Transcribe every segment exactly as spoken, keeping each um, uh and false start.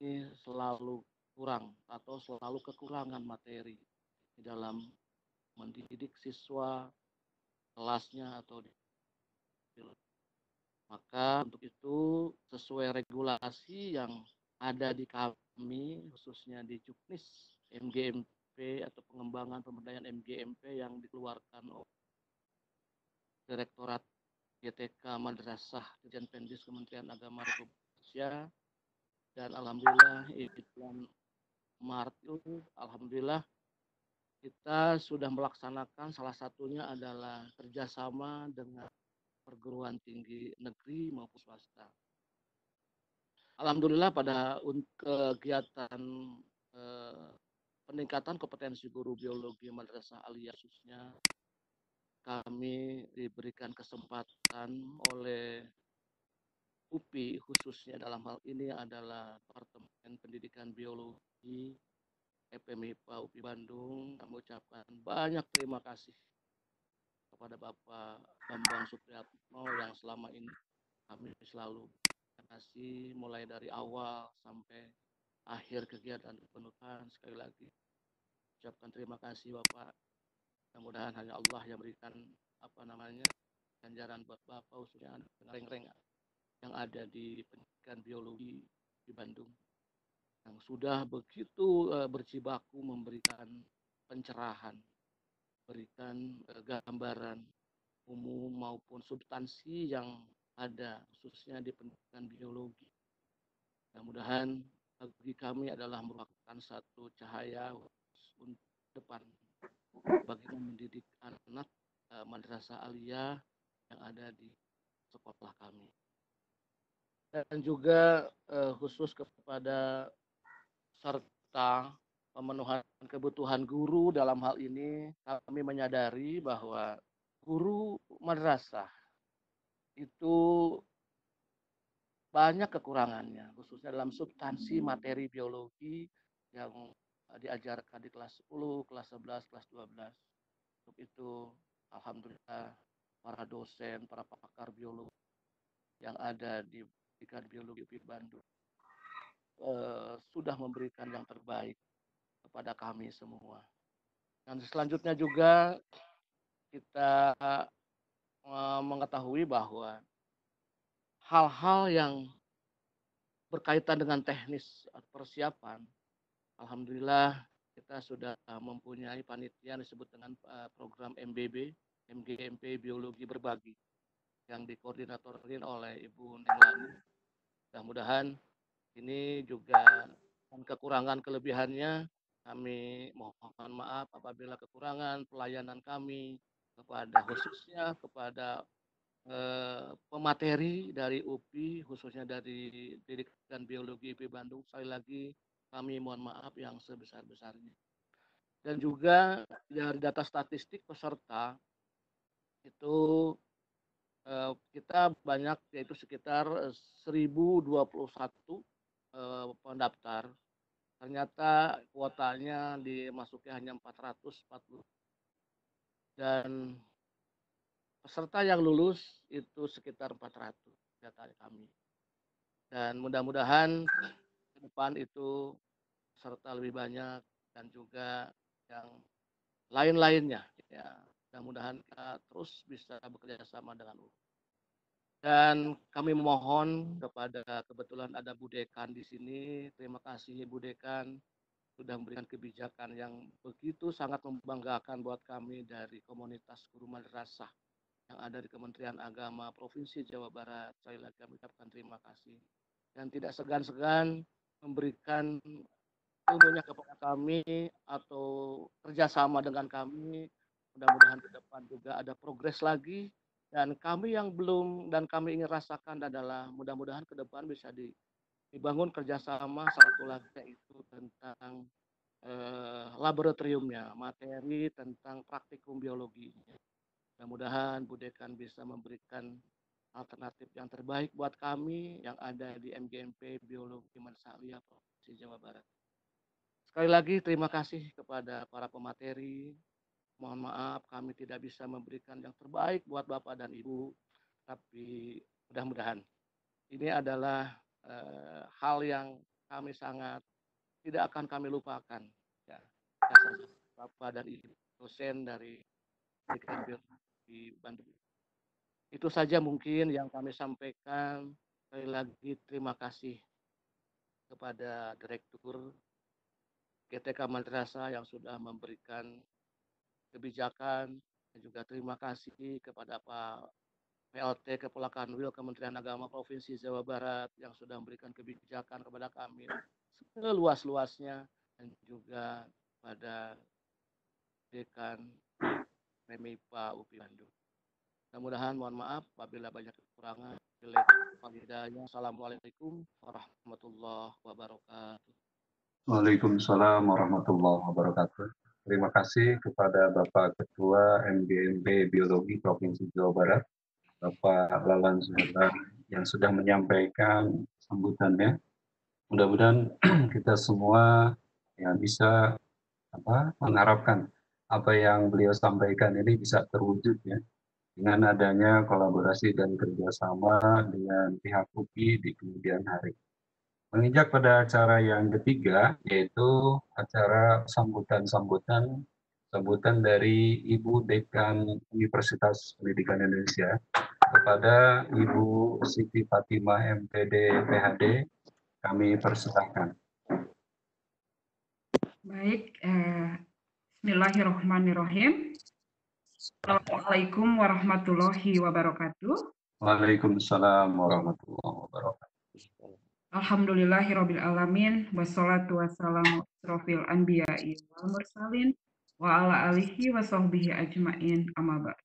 ini selalu kurang atau selalu kekurangan materi di dalam mendidik siswa kelasnya atau di maka untuk itu sesuai regulasi yang ada di kami khususnya di Juknis M G M P atau pengembangan pemberdayaan M G M P yang dikeluarkan oleh Direktorat G T K Madrasah Dirjen Pendis Kementerian Agama Republik Indonesia dan alhamdulillah di bulan Maret itu alhamdulillah kita sudah melaksanakan salah satunya adalah kerjasama dengan perguruan tinggi negeri maupun swasta. Alhamdulillah pada kegiatan eh, peningkatan kompetensi guru biologi madrasah aliyah khususnya kami diberikan kesempatan oleh U P I khususnya dalam hal ini adalah Departemen Pendidikan Biologi F M I P A U P I Bandung. Kami ucapkan banyak terima kasih kepada Bapak Bambang Supriyatno yang selama ini kami selalu terima kasih mulai dari awal sampai akhir kegiatan penutupan. Sekali lagi ucapkan terima kasih Bapak. Mudah-mudahan hanya Allah yang berikan apa namanya ganjaran buat Bapak khususnya reng-reng yang ada di pendidikan biologi di Bandung yang sudah begitu uh, berjibaku memberikan pencerahan, berikan uh, gambaran umum maupun substansi yang ada khususnya di pendidikan biologi. Mudah-mudahan bagi kami adalah merupakan satu cahaya untuk depan bagi mendidik anak uh, madrasah aliyah yang ada di sekolah kami. Dan juga uh, khusus kepada serta pemenuhan kebutuhan guru dalam hal ini kami menyadari bahwa guru madrasah itu banyak kekurangannya khususnya dalam substansi materi biologi yang diajarkan di kelas sepuluh, kelas sebelas, kelas dua belas. Untuk itu alhamdulillah para dosen, para pakar biologi yang ada di pendidikan biologi U P I Bandung eh, sudah memberikan yang terbaik kepada kami semua. Dan selanjutnya juga kita uh, mengetahui bahwa hal-hal yang berkaitan dengan teknis persiapan, alhamdulillah kita sudah mempunyai panitia yang disebut dengan uh, program M B B, M G M P Biologi Berbagi yang dikoordinatorin oleh Ibu Nenglani. Mudah-mudahan ini juga kekurangan kelebihannya kami mohon maaf apabila kekurangan pelayanan kami kepada khususnya kepada eh, pemateri dari U P I khususnya dari pendidikan biologi U P I Bandung. Sekali lagi kami mohon maaf yang sebesar-besarnya. Dan juga dari data statistik peserta itu eh, kita banyak yaitu sekitar seribu dua puluh satu eh, pendaftar. Ternyata kuotanya dimasuki hanya empat ratus empat puluh dan peserta yang lulus itu sekitar empat ratus data kami. Dan mudah-mudahan ke depan itu peserta lebih banyak dan juga yang lain-lainnya ya. Mudah-mudahan kita terus bisa bekerja sama dengan U P I. Dan kami mohon kepada kebetulan ada Bu Dekan di sini. Terima kasih Bu Dekan sudah memberikan kebijakan yang begitu sangat membanggakan buat kami dari komunitas guru madrasah yang ada di Kementerian Agama Provinsi Jawa Barat. Sekali lagi kami ucapkan terima kasih dan tidak segan-segan memberikan ilmunya kepada kami atau kerjasama dengan kami. Mudah-mudahan ke depan juga ada progres lagi dan kami yang belum dan kami ingin rasakan adalah mudah-mudahan ke depan bisa di dibangun kerjasama satu lagi yaitu tentang eh, laboratoriumnya, materi tentang praktikum biologi. Mudah-mudahan Bu Dekan bisa memberikan alternatif yang terbaik buat kami yang ada di M G M P Biologi Madrasah Aliyah Provinsi Jawa Barat. Sekali lagi terima kasih kepada para pemateri. Mohon maaf kami tidak bisa memberikan yang terbaik buat Bapak dan Ibu, tapi mudah-mudahan ini adalah uh, hal yang kami sangat tidak akan kami lupakan. Ya, Bapak dan Ibu dosen dari Teknik di Bandung. Itu saja mungkin yang kami sampaikan. Sekali lagi terima kasih kepada Direktur G T K Madrasah yang sudah memberikan kebijakan, dan juga terima kasih kepada Pak P L T Kepala Kanwil Kementerian Agama Provinsi Jawa Barat yang sudah memberikan kebijakan kepada kami seluas-luasnya, dan juga pada Dekan Pemipa U P I Bandung. Mudah-mudahan mohon maaf apabila banyak kekurangan. Assalamualaikum warahmatullahi wabarakatuh. Waalaikumsalam warahmatullahi wabarakatuh. Terima kasih kepada Bapak Ketua M G M P Biologi Provinsi Jawa Barat, Bapak Lalan Suherlan, yang sudah menyampaikan sambutannya. Mudah-mudahan kita semua yang bisa apa, mengharapkan apa yang beliau sampaikan ini bisa terwujud ya, dengan adanya kolaborasi dan kerjasama dengan pihak U P I di kemudian hari. Menginjak pada acara yang ketiga, yaitu acara sambutan-sambutan sambutan dari Ibu Dekan Universitas Pendidikan Indonesia kepada Ibu Siti Fatimah M Pd P H D, kami persilahkan. Baik, eh, Bismillahirrahmanirrahim. Assalamualaikum warahmatullahi wabarakatuh. Waalaikumsalam warahmatullahi wabarakatuh. Alhamdulillahirabbil alamin, wassalatu wassalamu asrofil anbiya'i wal mursalin wa ala alihi wa sahbihi ajmain, amma ba'd.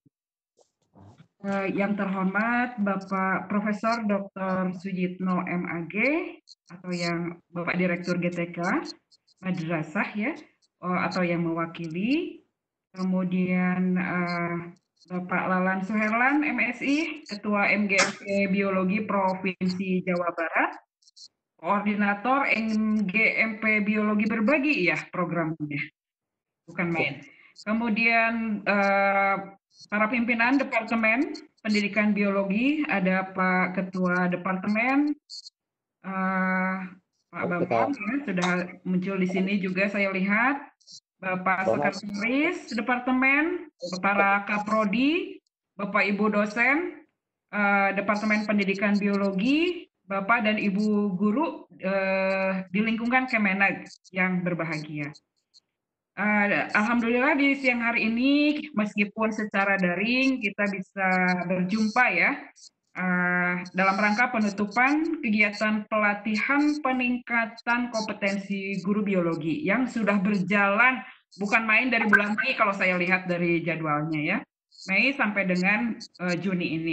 Eh, yang terhormat Bapak Profesor Doktor Sujitno M A G atau yang Bapak Direktur G T K Madrasah ya, atau yang mewakili. Kemudian uh, Bapak Lalan Suherlan M Si, Ketua M G M P Biologi Provinsi Jawa Barat, Koordinator M G M P Biologi Berbagi ya programnya, bukan main. Kemudian uh, para pimpinan Departemen Pendidikan Biologi, ada Pak Ketua Departemen, uh, Pak Bambang ya, sudah muncul di sini juga saya lihat. Bapak Sekretaris Departemen, para Kaprodi, Bapak Ibu dosen, eh, Departemen Pendidikan Biologi, Bapak dan Ibu guru eh, di lingkungan Kemenag yang berbahagia. Eh, Alhamdulillah di siang hari ini, meskipun secara daring kita bisa berjumpa ya, Uh, dalam rangka penutupan kegiatan pelatihan peningkatan kompetensi guru biologi yang sudah berjalan bukan main dari bulan Mei kalau saya lihat dari jadwalnya ya, Mei sampai dengan uh, Juni ini.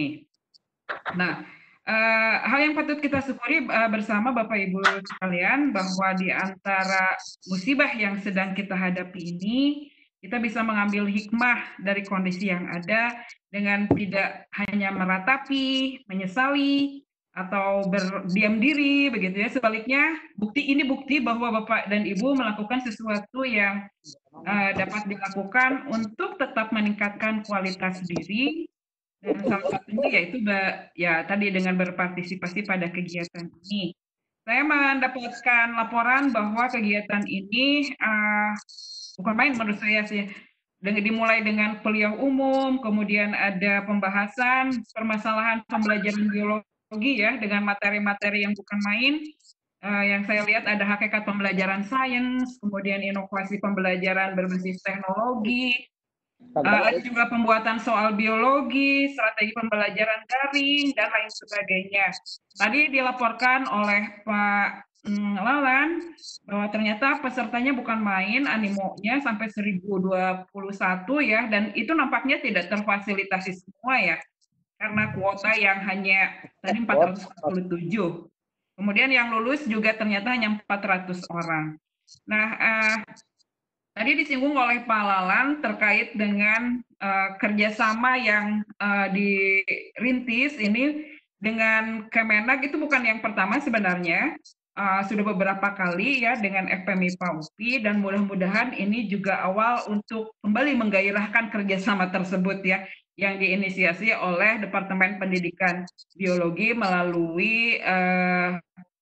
Nah, uh, hal yang patut kita syukuri uh, bersama Bapak Ibu sekalian bahwa di antara musibah yang sedang kita hadapi ini, kita bisa mengambil hikmah dari kondisi yang ada dengan tidak hanya meratapi, menyesali, atau berdiam diri, begitu ya. Sebaliknya, bukti ini bukti bahwa Bapak dan Ibu melakukan sesuatu yang uh, dapat dilakukan untuk tetap meningkatkan kualitas diri, dan salah satunya yaitu ya tadi dengan berpartisipasi pada kegiatan ini. Saya mendapatkan laporan bahwa kegiatan ini uh, bukan main menurut saya sih. Dengan dimulai dengan kuliah umum, kemudian ada pembahasan permasalahan pembelajaran biologi ya dengan materi-materi yang bukan main. Uh, yang saya lihat ada hakikat pembelajaran sains, kemudian inovasi pembelajaran berbasis teknologi, uh, ada juga pembuatan soal biologi, strategi pembelajaran daring, dan lain sebagainya. Tadi dilaporkan oleh Pak Lalan bahwa ternyata pesertanya bukan main, animonya sampai seribu dua puluh satu ya, dan itu nampaknya tidak terfasilitasi semua ya, karena kuota yang hanya tadi empat ratus empat puluh tujuh. Kemudian yang lulus juga ternyata hanya empat ratus orang. Nah, uh, tadi disinggung oleh Pak Lalan terkait dengan uh, kerjasama yang uh, dirintis ini dengan Kemenag, itu bukan yang pertama sebenarnya. Uh, sudah beberapa kali ya dengan F P M I P A U P I, dan mudah-mudahan ini juga awal untuk kembali menggairahkan kerjasama tersebut ya, yang diinisiasi oleh Departemen Pendidikan Biologi melalui uh,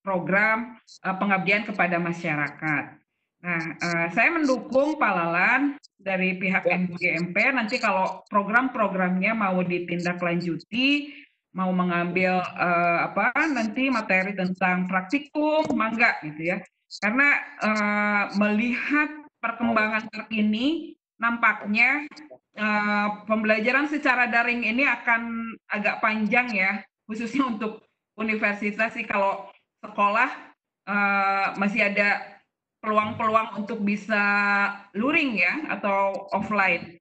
program uh, pengabdian kepada masyarakat. Nah, uh, saya mendukung Pak Lalan dari pihak M G M P, nanti kalau program-programnya mau ditindaklanjuti, mau mengambil uh, apa nanti materi tentang praktikum, mangga gitu ya. Karena uh, melihat perkembangan terkini, nampaknya uh, pembelajaran secara daring ini akan agak panjang ya, khususnya untuk universitas sih. Kalau sekolah uh, masih ada peluang-peluang untuk bisa luring ya atau offline.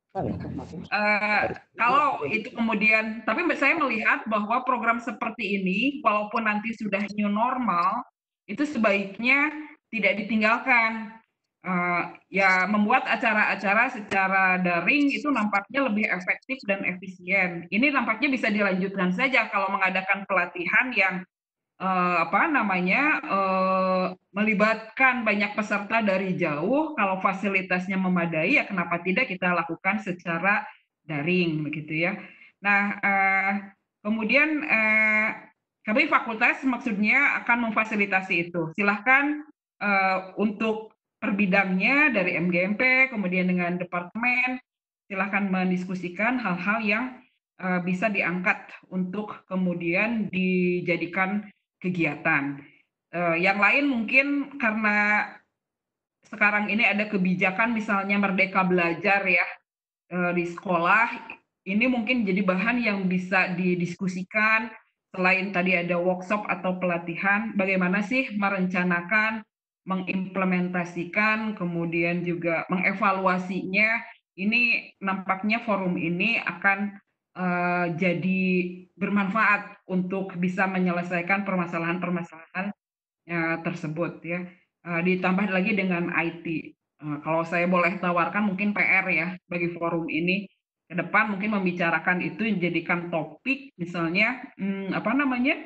Uh, kalau itu kemudian, tapi saya melihat bahwa program seperti ini, walaupun nanti sudah new normal, itu sebaiknya tidak ditinggalkan. Uh, ya membuat acara-acara secara daring itu nampaknya lebih efektif dan efisien. Ini nampaknya bisa dilanjutkan saja kalau mengadakan pelatihan yang uh, apa namanya uh, melibatkan banyak peserta dari jauh. Kalau fasilitasnya memadai, ya kenapa tidak kita lakukan secara daring begitu ya. Nah, uh, kemudian uh, kami fakultas maksudnya akan memfasilitasi itu. Silahkan uh, untuk per bidangnya dari M G M P, kemudian dengan departemen, silahkan mendiskusikan hal-hal yang uh, bisa diangkat untuk kemudian dijadikan kegiatan. Uh, yang lain mungkin karena sekarang ini ada kebijakan misalnya Merdeka Belajar ya uh, di sekolah, ini mungkin jadi bahan yang bisa didiskusikan. Selain tadi ada workshop atau pelatihan, bagaimana sih merencanakan, mengimplementasikan, kemudian juga mengevaluasinya. Ini nampaknya forum ini akan uh, jadi bermanfaat untuk bisa menyelesaikan permasalahan-permasalahan uh, tersebut ya. Uh, ditambah lagi dengan I T. Uh, kalau saya boleh tawarkan mungkin P R ya bagi forum ini ke depan mungkin membicarakan itu dijadikan topik misalnya hmm, apa namanya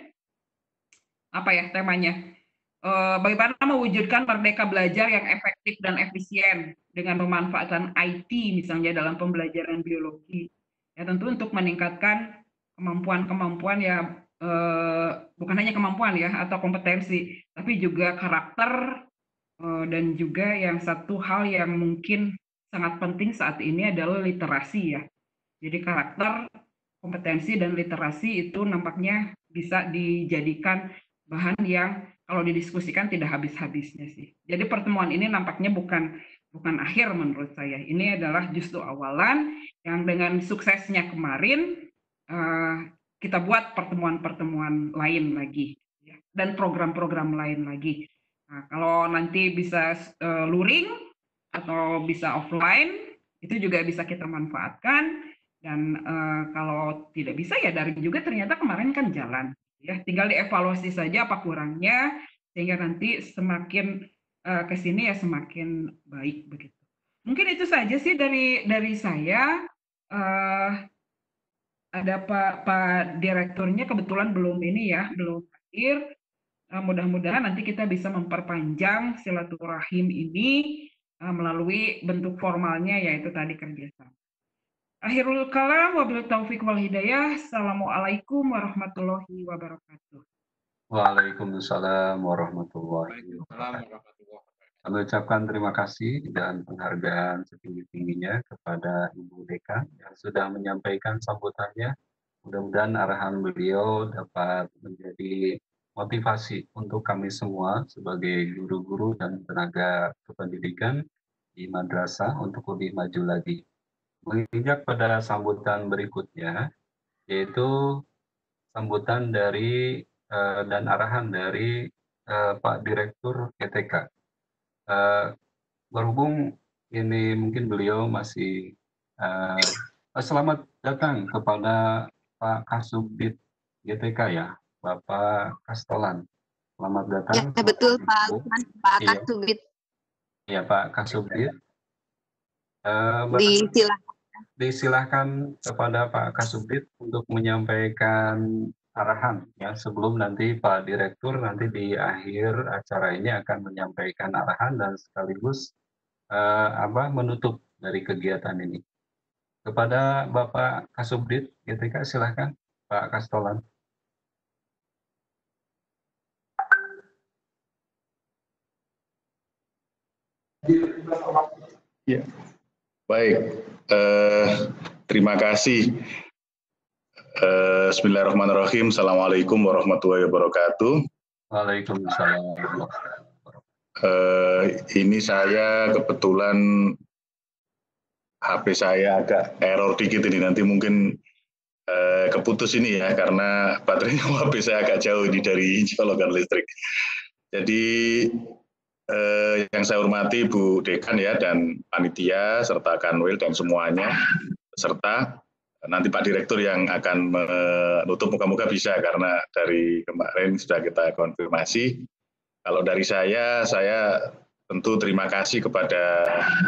apa ya temanya uh, bagaimana mewujudkan merdeka belajar yang efektif dan efisien dengan pemanfaatan I T misalnya dalam pembelajaran biologi ya tentu untuk meningkatkan kemampuan-kemampuan ya uh, bukan hanya kemampuan ya atau kompetensi tapi juga karakter uh, dan juga yang satu hal yang mungkin sangat penting saat ini adalah literasi ya. Jadi karakter, kompetensi, dan literasi itu nampaknya bisa dijadikan bahan yang kalau didiskusikan tidak habis-habisnya sih. Jadi pertemuan ini nampaknya bukan bukan akhir menurut saya. Ini adalah justru awalan yang dengan suksesnya kemarin uh, kita buat pertemuan-pertemuan lain lagi ya, dan program-program lain lagi. Nah, kalau nanti bisa uh, luring atau bisa offline, itu juga bisa kita manfaatkan. Dan uh, kalau tidak bisa ya daring juga ternyata kemarin kan jalan ya tinggal dievaluasi saja apa kurangnya sehingga nanti semakin uh, ke sini ya semakin baik begitu. Mungkin itu saja sih dari dari saya. Uh, ada Pak Pak Direkturnya kebetulan belum ini ya belum hadir. Uh, mudah-mudahan nanti kita bisa memperpanjang silaturahim ini uh, melalui bentuk formalnya yaitu tadi kerjasama. Akhirul kalam wabillahi taufik wal hidayah. Assalamualaikum warahmatullahi wabarakatuh. Waalaikumsalam warahmatullahi wabarakatuh. Kami ucapkan terima kasih dan penghargaan setinggi-tingginya kepada Ibu Dekan yang sudah menyampaikan sambutannya. Mudah-mudahan arahan beliau dapat menjadi motivasi untuk kami semua sebagai guru-guru dan tenaga kependidikan di madrasah untuk lebih maju lagi. Menginjak pada sambutan berikutnya, yaitu sambutan dari uh, dan arahan dari uh, Pak Direktur G T K. Uh, berhubung ini mungkin beliau masih uh, selamat datang kepada Pak Kasubdit G T K ya, Bapak Kastolan. Selamat datang. Ya betul Pak, Pak Kasubdit. Iya Pak Kasubdit. Uh, Disilakan. Disilahkan kepada Pak Kasubdit untuk menyampaikan arahan ya sebelum nanti Pak Direktur nanti di akhir acara ini akan menyampaikan arahan dan sekaligus uh, apa menutup dari kegiatan ini. Kepada Bapak Kasubdit G T K silahkan Pak Kastolan. Ya, baik. Eh, terima kasih. Eh, Bismillahirrahmanirrahim. Assalamualaikum warahmatullahi wabarakatuh. Waalaikumsalam. Eh, ini saya kebetulan H P saya agak error dikit ini, nanti mungkin eh, keputus ini ya, karena baterainya H P saya agak jauh ini dari colokan listrik. Jadi eh, yang saya hormati Bu Dekan ya, dan panitia serta Kanwil dan semuanya, serta nanti Pak Direktur yang akan menutup, muka-muka bisa karena dari kemarin sudah kita konfirmasi. Kalau dari saya, saya tentu terima kasih kepada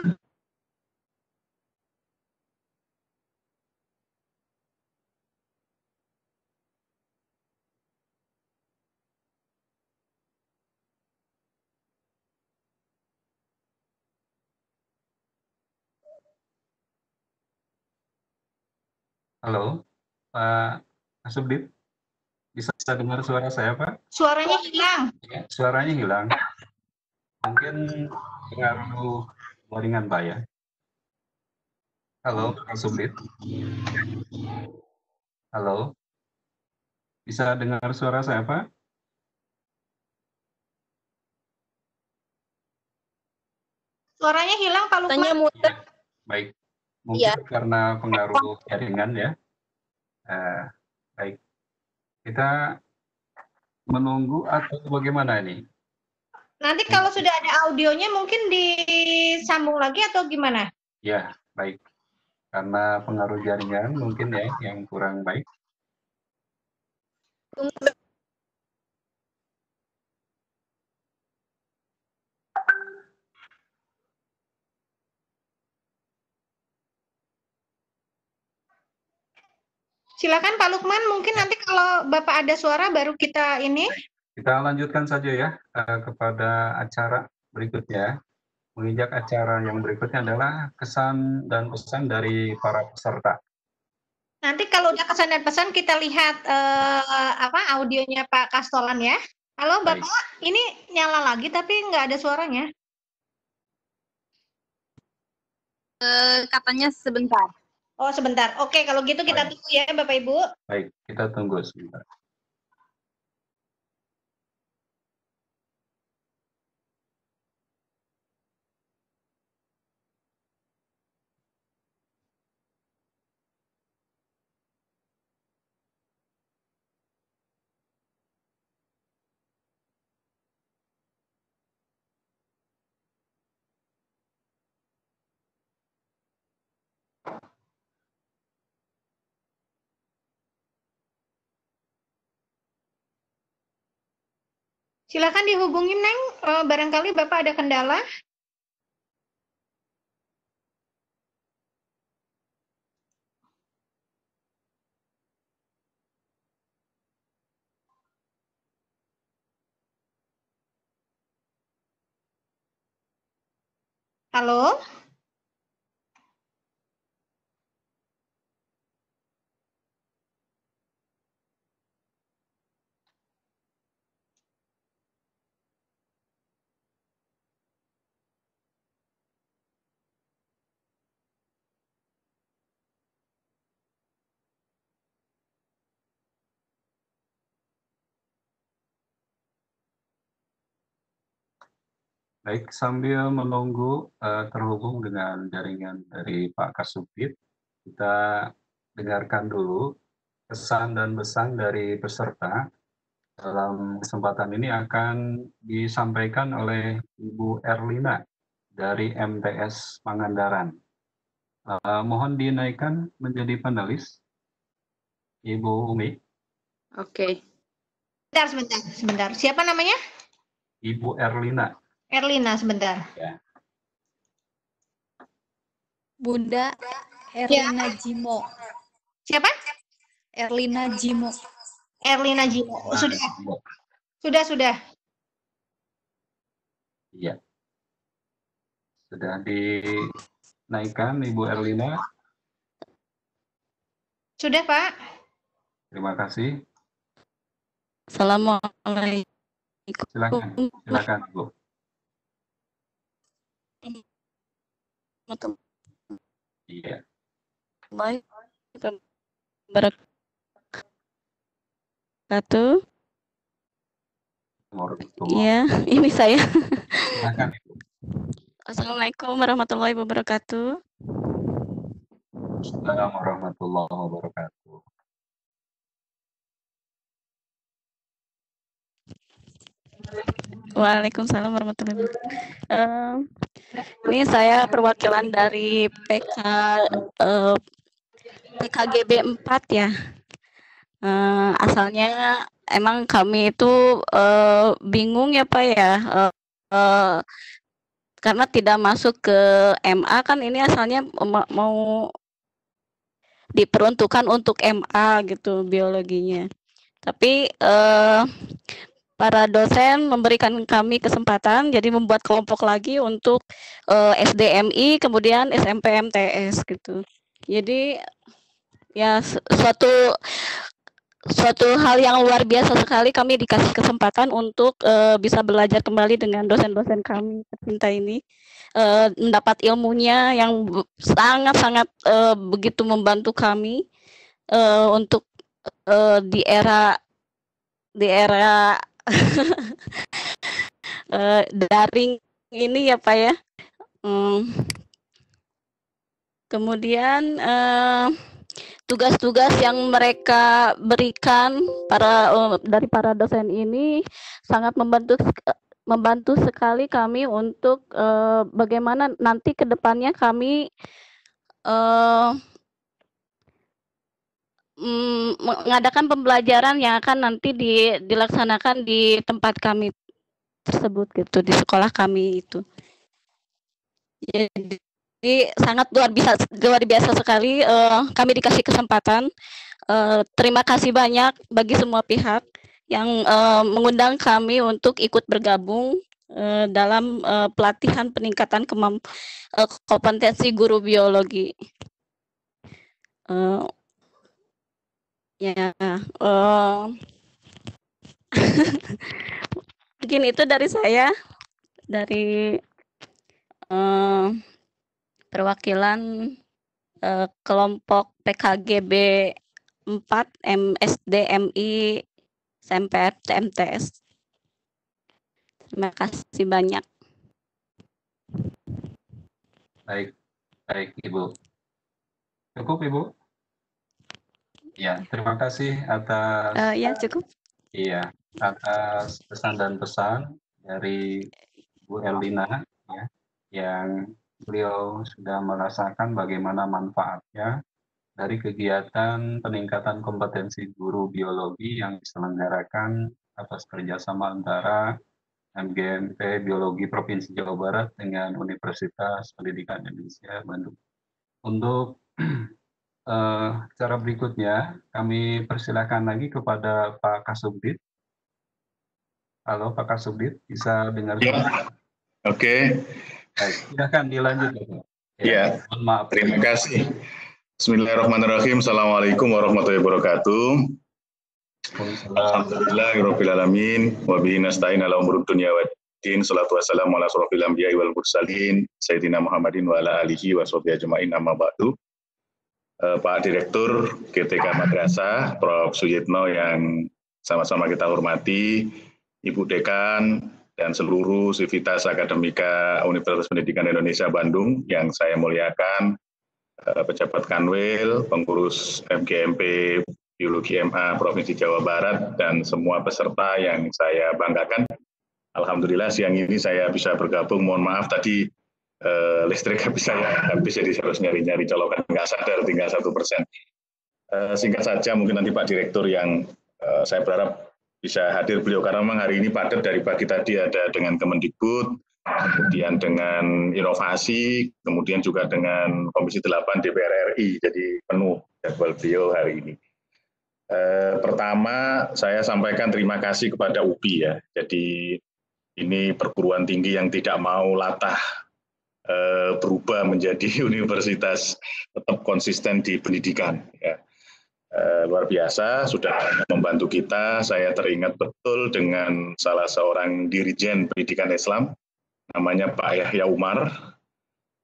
Halo, Pak Asubdit, bisa dengar suara saya, Pak? Suaranya hilang. Suaranya hilang. Mungkin pengaruh jaringan, Pak ya. Halo, Pak Asubdit. Halo, bisa dengar suara saya, Pak? Suaranya hilang, Pak Lukman. Baik, mungkin ya, karena pengaruh jaringan ya. Eh, baik, kita menunggu atau bagaimana ini? Nanti kalau sudah ada audionya mungkin disambung lagi atau gimana? Ya, baik. Karena pengaruh jaringan mungkin ya yang kurang baik. Silakan Pak Lukman, mungkin nanti kalau Bapak ada suara baru kita ini. Kita lanjutkan saja ya uh, kepada acara berikutnya. Menginjak acara yang berikutnya adalah kesan dan pesan dari para peserta. Nanti kalau udah kesan dan pesan kita lihat uh, apa audionya Pak Kastolan ya. Halo Bapak, baik. Ini nyala lagi tapi nggak ada suaranya. Uh, katanya sebentar. Oh sebentar, oke kalau gitu kita Baik. tunggu ya Bapak Ibu. Baik, kita tunggu sebentar. Silakan dihubungi Neng, uh, barangkali Bapak ada kendala. Halo? Baik, sambil menunggu uh, terhubung dengan jaringan dari Pak Kasubdit, kita dengarkan dulu pesan dan pesan dari peserta. Dalam kesempatan ini akan disampaikan oleh Ibu Erlina dari M T S Pangandaran. Uh, mohon dinaikkan menjadi panelis, Ibu Umi. Oke. Sebentar, sebentar, sebentar. Siapa namanya? Ibu Erlina. Erlina, sebentar. Ya. Bunda Erlina ya. Jimo. Siapa? Erlina Jimo. Erlina Jimo. Oh, sudah. Sudah, sudah. Iya. Sudah dinaikkan Ibu Erlina. Sudah, Pak. Terima kasih. Assalamualaikum. Silakan, silakan Bu. Iya. Wabarakatuh. Iya, ini saya. Silakan, Ibu. Assalamualaikum warahmatullahi wabarakatuh. Assalamualaikum warahmatullahi wabarakatuh. Waalaikumsalam warahmatullahi wabarakatuh. Uh, ini saya perwakilan dari P K uh, P K G B empat ya. Uh, asalnya emang kami itu uh, bingung ya Pak ya. Uh, uh, karena tidak masuk ke M A kan ini asalnya mau diperuntukkan untuk M A gitu biologinya. Tapi uh, para dosen memberikan kami kesempatan jadi membuat kelompok lagi untuk uh, S D M I kemudian S M P M T S gitu. Jadi ya suatu suatu hal yang luar biasa sekali kami dikasih kesempatan untuk uh, bisa belajar kembali dengan dosen-dosen kami tercinta ini, uh, mendapat ilmunya yang sangat-sangat uh, begitu membantu kami uh, untuk uh, di era di era uh, daring ini ya Pak ya. Hmm. Kemudian uh, tugas-tugas yang mereka berikan para uh, dari para dosen ini sangat membantu membantu sekali kami untuk uh, bagaimana nanti ke depannya kami uh, mengadakan pembelajaran yang akan nanti di, dilaksanakan di tempat kami tersebut gitu, di sekolah kami itu. Jadi sangat luar biasa luar biasa sekali uh, kami dikasih kesempatan. Uh, terima kasih banyak bagi semua pihak yang uh, mengundang kami untuk ikut bergabung uh, dalam uh, pelatihan peningkatan kemamp uh, kompetensi guru biologi. Uh, Ya, uh, mungkin itu dari saya, dari uh, perwakilan uh, kelompok P K G B empat M S D M I S M P M T S. Terima kasih banyak. Baik, baik Ibu. Cukup Ibu? Ya, terima kasih atas uh, ya cukup. Iya, atas pesan dan pesan dari Bu Erlina ya, yang beliau sudah merasakan bagaimana manfaatnya dari kegiatan peningkatan kompetensi guru biologi yang diselenggarakan atas kerjasama antara M G M P Biologi Provinsi Jawa Barat dengan Universitas Pendidikan Indonesia Bandung. Untuk Uh, cara berikutnya, kami persilakan lagi kepada Pak Kasubdit. Halo Pak Kasubdit, bisa dengar ya. suara? Oke. Baik, silakan dilanjut. Ya, ya. Maaf. Terima kasih. Bismillahirrahmanirrahim. Assalamualaikum warahmatullahi wabarakatuh. Alhamdulillahirabbil alamin wa bihi nasta'in ala umurud dunya waddin. Shalatu wassalamu ala asyrofil anbiya'i wal mursalin sayyidina Muhammadin wa ala alihi wa sahbihi ajmain amma ba'du. Pak Direktur G T K Madrasah, Profesor Suyitno yang sama-sama kita hormati, Ibu Dekan, dan seluruh sivitas akademika Universitas Pendidikan Indonesia Bandung yang saya muliakan, pejabat Kanwil, pengurus M G M P Biologi M A Provinsi Jawa Barat, dan semua peserta yang saya banggakan. Alhamdulillah siang ini saya bisa bergabung, mohon maaf tadi Uh, listrik habis saya habis jadi harus nyari-nyari colokan, nggak sadar tinggal satu persen. Uh, singkat saja mungkin nanti Pak Direktur yang uh, saya berharap bisa hadir beliau karena memang hari ini padat dari pagi tadi ada dengan Kemendikbud, kemudian dengan inovasi, kemudian juga dengan Komisi delapan D P R R I, jadi penuh jadwal beliau hari ini. Uh, pertama saya sampaikan terima kasih kepada U P I ya, jadi ini perguruan tinggi yang tidak mau latah berubah menjadi universitas tetap konsisten di pendidikan ya. E, luar biasa sudah membantu kita. Saya teringat betul dengan salah seorang dirijen pendidikan Islam namanya Pak Yahya Umar.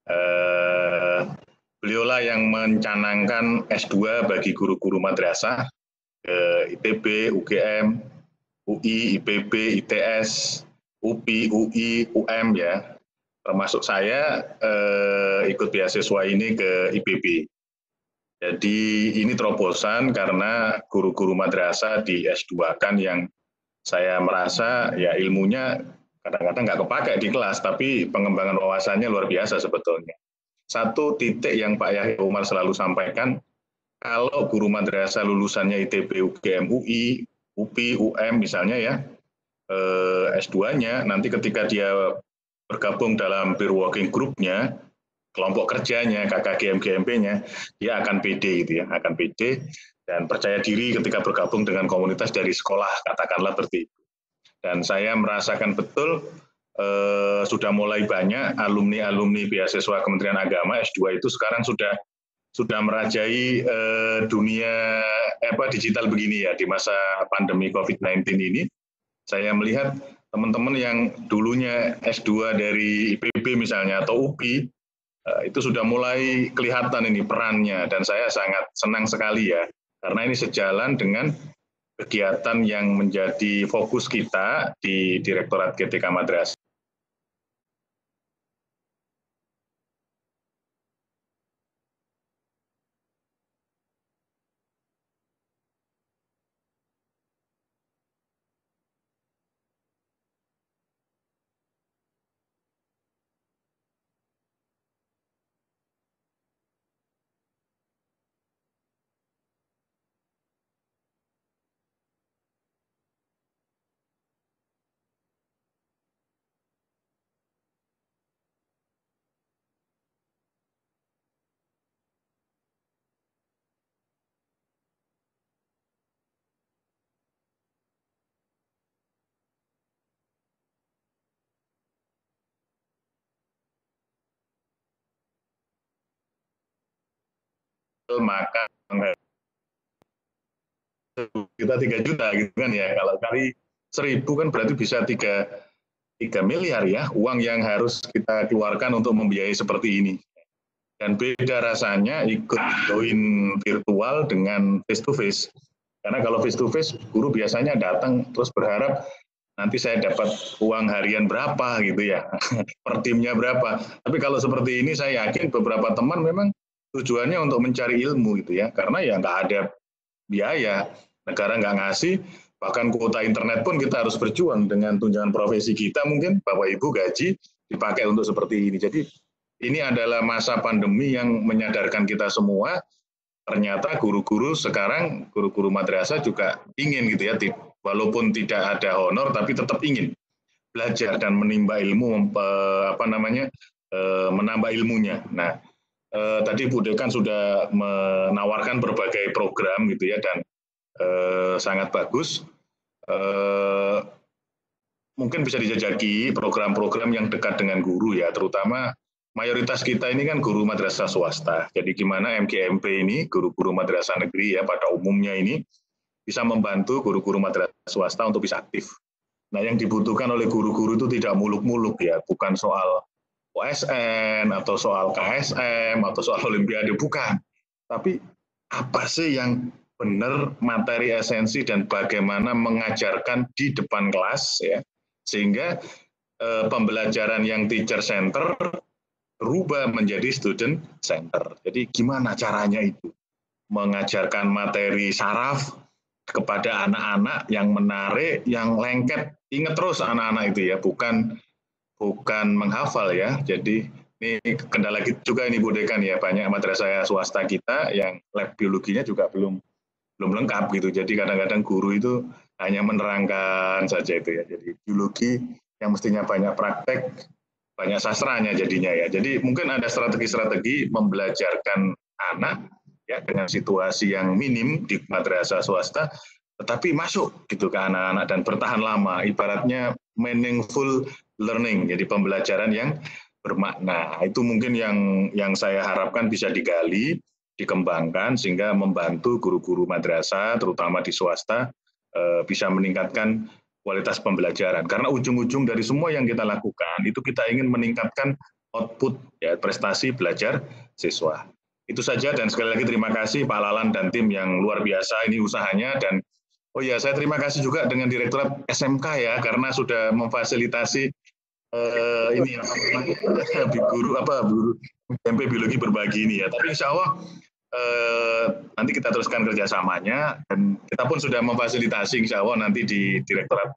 Eh, beliaulah yang mencanangkan S dua bagi guru-guru madrasah ke I P B, U G M, U I, I P B, I T S, U P I, U I, U M ya. Termasuk saya eh, ikut beasiswa ini ke I P B. Jadi ini terobosan karena guru-guru madrasah di S dua kan yang saya merasa ya ilmunya kadang-kadang nggak kepakai di kelas, tapi pengembangan wawasannya luar biasa sebetulnya. Satu titik yang Pak Yahya Umar selalu sampaikan, kalau guru madrasah lulusannya I T B, U G M, U I, U P I, U M misalnya ya, eh, S dua-nya, nanti ketika dia bergabung dalam peer working group-nya, kelompok kerjanya, K K G M G M P-nya, dia akan P D gitu ya, akan P D dan percaya diri ketika bergabung dengan komunitas dari sekolah, katakanlah seperti itu. Dan saya merasakan betul eh, sudah mulai banyak alumni-alumni beasiswa Kementerian Agama S dua itu sekarang sudah sudah merajai eh, dunia apa digital begini ya di masa pandemi COVID sembilan belas ini. Saya melihat teman-teman yang dulunya S dua dari I P B misalnya atau U P I eh, itu sudah mulai kelihatan ini perannya dan saya sangat senang sekali ya karena ini sejalan dengan kegiatan yang menjadi fokus kita di Direktorat G T K Madrasah. Maka kita tiga juta gitu kan ya, kalau kali seribu kan berarti bisa tiga miliar ya uang yang harus kita keluarkan untuk membiayai seperti ini. Dan beda rasanya ikut join virtual dengan face to face. Karena kalau face to face guru biasanya datang terus berharap nanti saya dapat uang harian berapa gitu ya, per timnya berapa. Tapi kalau seperti ini saya yakin beberapa teman memang tujuannya untuk mencari ilmu gitu ya, karena ya nggak ada biaya, negara nggak ngasih, bahkan kuota internet pun kita harus berjuang dengan tunjangan profesi kita mungkin, Bapak Ibu gaji dipakai untuk seperti ini. Jadi ini adalah masa pandemi yang menyadarkan kita semua, ternyata guru-guru sekarang, guru-guru madrasah juga ingin gitu ya, walaupun tidak ada honor, tapi tetap ingin belajar dan menimba ilmu, apa namanya, menambah ilmunya. Nah, Eh, tadi Bu Dekan sudah menawarkan berbagai program gitu ya dan eh, sangat bagus. Eh, mungkin bisa dijajaki program-program yang dekat dengan guru ya, terutama mayoritas kita ini kan guru madrasah swasta. Jadi gimana M G M P ini, guru-guru madrasah negeri ya pada umumnya ini bisa membantu guru-guru madrasah swasta untuk bisa aktif. Nah, yang dibutuhkan oleh guru-guru itu tidak muluk-muluk ya, bukan soal O S N atau soal K S M atau soal Olimpiade, bukan. Tapi apa sih yang benar materi esensi dan bagaimana mengajarkan di depan kelas ya, sehingga eh, pembelajaran yang teacher center berubah menjadi student center. Jadi gimana caranya itu? Mengajarkan materi saraf kepada anak-anak yang menarik, yang lengket. Ingat terus anak-anak itu ya, bukan bukan menghafal ya. Jadi ini kendala juga ini Bu Dekan ya, banyak madrasah swasta kita yang lab biologinya juga belum belum lengkap gitu. Jadi kadang-kadang guru itu hanya menerangkan saja itu ya. Jadi biologi yang mestinya banyak praktek, banyak sastranya jadinya ya. Jadi mungkin ada strategi-strategi membelajarkan anak ya dengan situasi yang minim di madrasah swasta, tetapi masuk gitu ke anak-anak dan bertahan lama. Ibaratnya meaningful learning, jadi pembelajaran yang bermakna. Itu mungkin yang yang saya harapkan bisa digali, dikembangkan sehingga membantu guru-guru madrasah, terutama di swasta, bisa meningkatkan kualitas pembelajaran. Karena ujung-ujung dari semua yang kita lakukan itu kita ingin meningkatkan output ya prestasi belajar siswa. Itu saja dan sekali lagi terima kasih Pak Lalan dan tim yang luar biasa ini usahanya dan oh ya saya terima kasih juga dengan Direktorat S M K ya karena sudah memfasilitasi uh, ini guru apa guru M P biologi berbagi ini ya. Tapi insya Allah uh, nanti kita teruskan kerjasamanya dan kita pun sudah memfasilitasi insya Allah nanti di Direktorat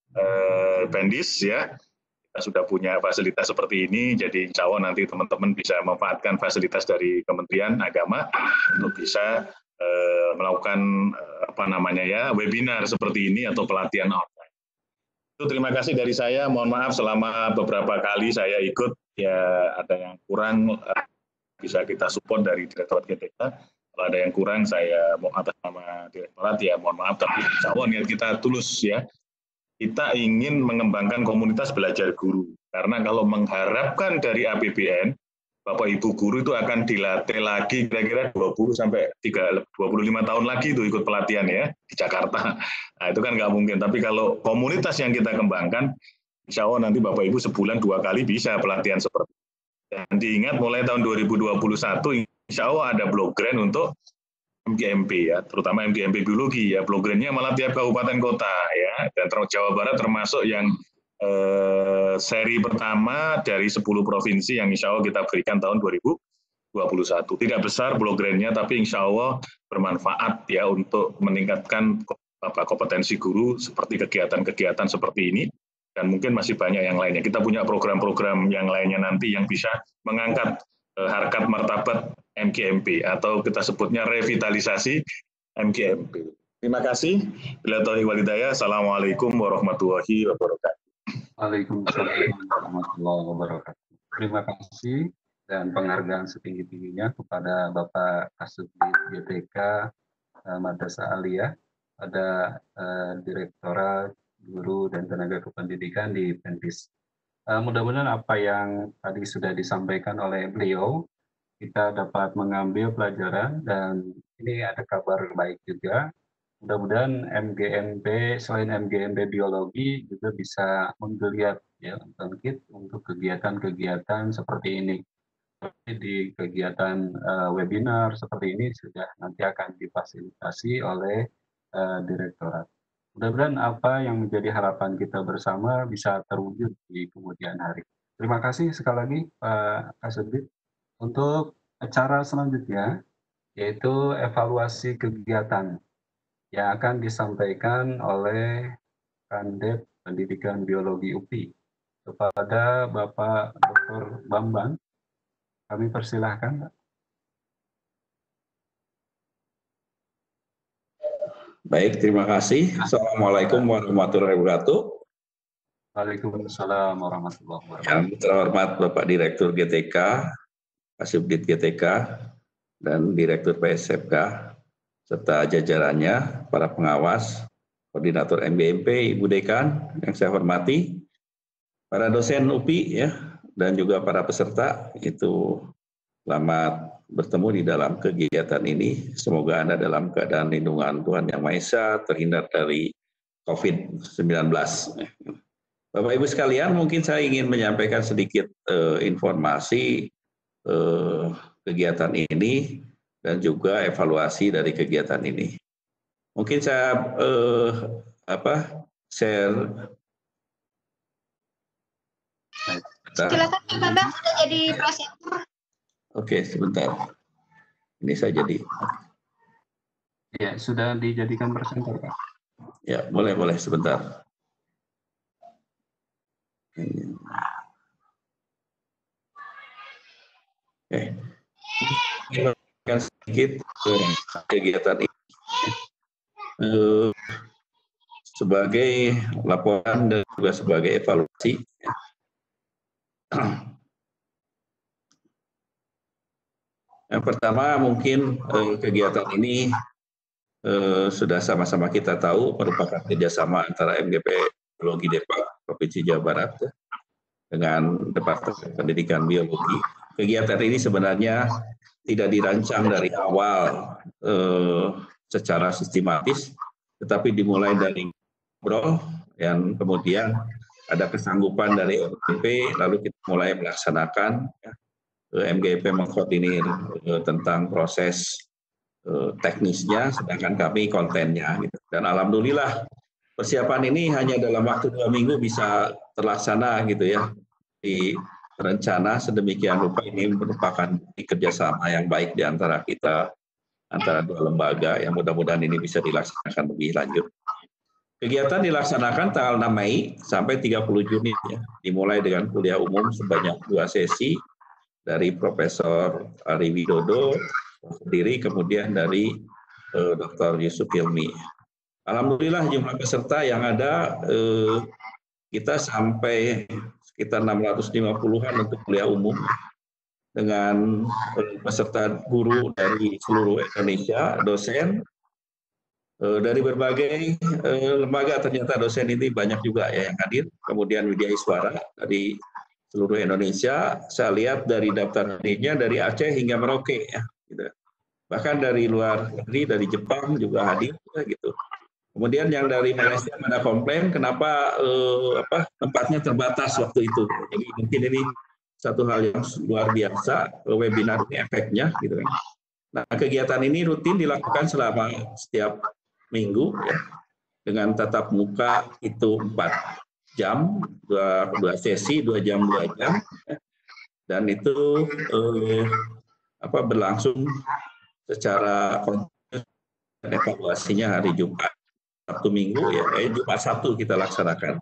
uh, Pendis ya. Kita sudah punya fasilitas seperti ini, jadi insya Allah nanti teman-teman bisa memanfaatkan fasilitas dari Kementerian Agama untuk bisa eh, melakukan eh, apa namanya ya webinar seperti ini atau pelatihan online. Itu terima kasih dari saya. Mohon maaf selama beberapa kali saya ikut ya ada yang kurang eh, bisa kita support dari Direktorat G T K. Kalau ada yang kurang saya mau atas nama Direktorat ya mohon maaf tapi insya Allah niat kita tulus ya. Kita ingin mengembangkan komunitas belajar guru. Karena kalau mengharapkan dari A P B N, Bapak Ibu guru itu akan dilatih lagi kira-kira dua puluh sampai dua puluh lima tahun lagi itu ikut pelatihan ya di Jakarta. Nah itu kan nggak mungkin. Tapi kalau komunitas yang kita kembangkan, insya Allah nanti Bapak Ibu sebulan dua kali bisa pelatihan seperti itu. Dan diingat mulai tahun dua ribu dua puluh satu, insya Allah ada blok grant untuk M G M P ya, terutama M G M P biologi ya, blograndnya malah tiap kabupaten kota ya, dan Jawa Barat termasuk yang eh, seri pertama dari sepuluh provinsi yang insya Allah kita berikan tahun dua ribu dua puluh satu. Tidak besar blograndnya, tapi insya Allah bermanfaat ya untuk meningkatkan apa, kompetensi guru seperti kegiatan-kegiatan seperti ini, dan mungkin masih banyak yang lainnya. Kita punya program-program yang lainnya nanti yang bisa mengangkat eh, harkat martabat M G M P atau kita sebutnya revitalisasi M G M P. Terima kasih. Bila taufiq wal hidayah. Assalamualaikum warahmatullahi wabarakatuh. Waalaikumsalam warahmatullahi wabarakatuh. Terima kasih dan penghargaan setinggi-tingginya kepada Bapak Kasubdit G T K Madrasah Aliyah, ada uh, Direktorat Guru dan Tenaga Kependidikan di Pendis. Uh, mudah-mudahan apa yang tadi sudah disampaikan oleh beliau kita dapat mengambil pelajaran dan ini ada kabar baik juga. Mudah-mudahan M G M P selain M G M P biologi juga bisa menggeliat ya bangkit untuk kegiatan-kegiatan seperti ini. Seperti di kegiatan uh, webinar seperti ini sudah nanti akan difasilitasi oleh uh, Direktorat. Mudah-mudahan apa yang menjadi harapan kita bersama bisa terwujud di kemudian hari. Terima kasih sekali lagi Pak Kasubdit. Untuk acara selanjutnya, yaitu evaluasi kegiatan yang akan disampaikan oleh Kandet Pendidikan Biologi U P I kepada Bapak Doktor Bambang. Kami persilahkan. Baik, terima kasih. Assalamualaikum warahmatullahi wabarakatuh. Waalaikumsalam warahmatullahi wabarakatuh. Yang terhormat Bapak Direktur G T K, Kasubdit G T K, dan Direktur P S F K, serta jajarannya, para pengawas, koordinator M B M P, Ibu Dekan, yang saya hormati, para dosen U P I, ya, dan juga para peserta, itu selamat bertemu di dalam kegiatan ini. Semoga Anda dalam keadaan lindungan Tuhan Yang Maha Esa, terhindar dari COVID sembilan belas. Bapak Ibu sekalian, mungkin saya ingin menyampaikan sedikit uh, informasi uh, kegiatan ini dan juga evaluasi dari kegiatan ini. Mungkin saya uh, apa share. Silakan Pak Bambang, sudah jadi presenter. Oke, sebentar. Ini saya jadi. Ya, sudah dijadikan presenter, Pak. Ya, boleh, boleh sebentar. Oke. Kita sedikit kegiatan ini uh, sebagai laporan dan juga sebagai evaluasi. Yang pertama mungkin eh, kegiatan ini eh, sudah sama-sama kita tahu merupakan kerjasama antara M G P Biologi Depak Provinsi Jawa Barat ya, dengan Departemen Pendidikan Biologi. Kegiatan ini sebenarnya tidak dirancang dari awal eh, secara sistematis, tetapi dimulai dari ngobrol yang kemudian ada kesanggupan dari M G M P, lalu kita mulai melaksanakan. Ya. M G M P mengkoordinir eh, tentang proses eh, teknisnya, sedangkan kami kontennya. Gitu. Dan alhamdulillah persiapan ini hanya dalam waktu dua minggu bisa terlaksana gitu ya. Di rencana sedemikian rupa ini merupakan kerjasama yang baik di antara kita, antara dua lembaga yang mudah-mudahan ini bisa dilaksanakan lebih lanjut. Kegiatan dilaksanakan tanggal enam Mei sampai tiga puluh Juni ya. Dimulai dengan kuliah umum sebanyak dua sesi dari Profesor Ari Widodo sendiri, kemudian dari eh, Doktor Yusuf Hilmi. Alhamdulillah jumlah peserta yang ada eh, kita sampai sekitar enam ratus lima puluhan untuk kuliah umum dengan eh, peserta guru dari seluruh Indonesia, dosen eh, dari berbagai eh, lembaga. Ternyata dosen ini banyak juga ya yang hadir. Kemudian Widya Iswara dari seluruh Indonesia. Saya lihat dari daftar hadirnya dari Aceh hingga Merauke ya. Gitu. Bahkan dari luar negeri, dari Jepang juga hadir ya, gitu. Kemudian yang dari Malaysia ada komplain kenapa eh, apa tempatnya terbatas waktu itu. Jadi mungkin ini satu hal yang luar biasa, webinar ini efeknya gitu kan. Nah, kegiatan ini rutin dilakukan selama setiap minggu ya, dengan tatap muka itu empat jam, dua, dua sesi, dua jam, dua jam, ya. Dan itu eh, apa berlangsung secara kontinus dan evaluasinya hari Jumat. Sabtu Minggu ya, eh, Jumat Sabtu kita laksanakan.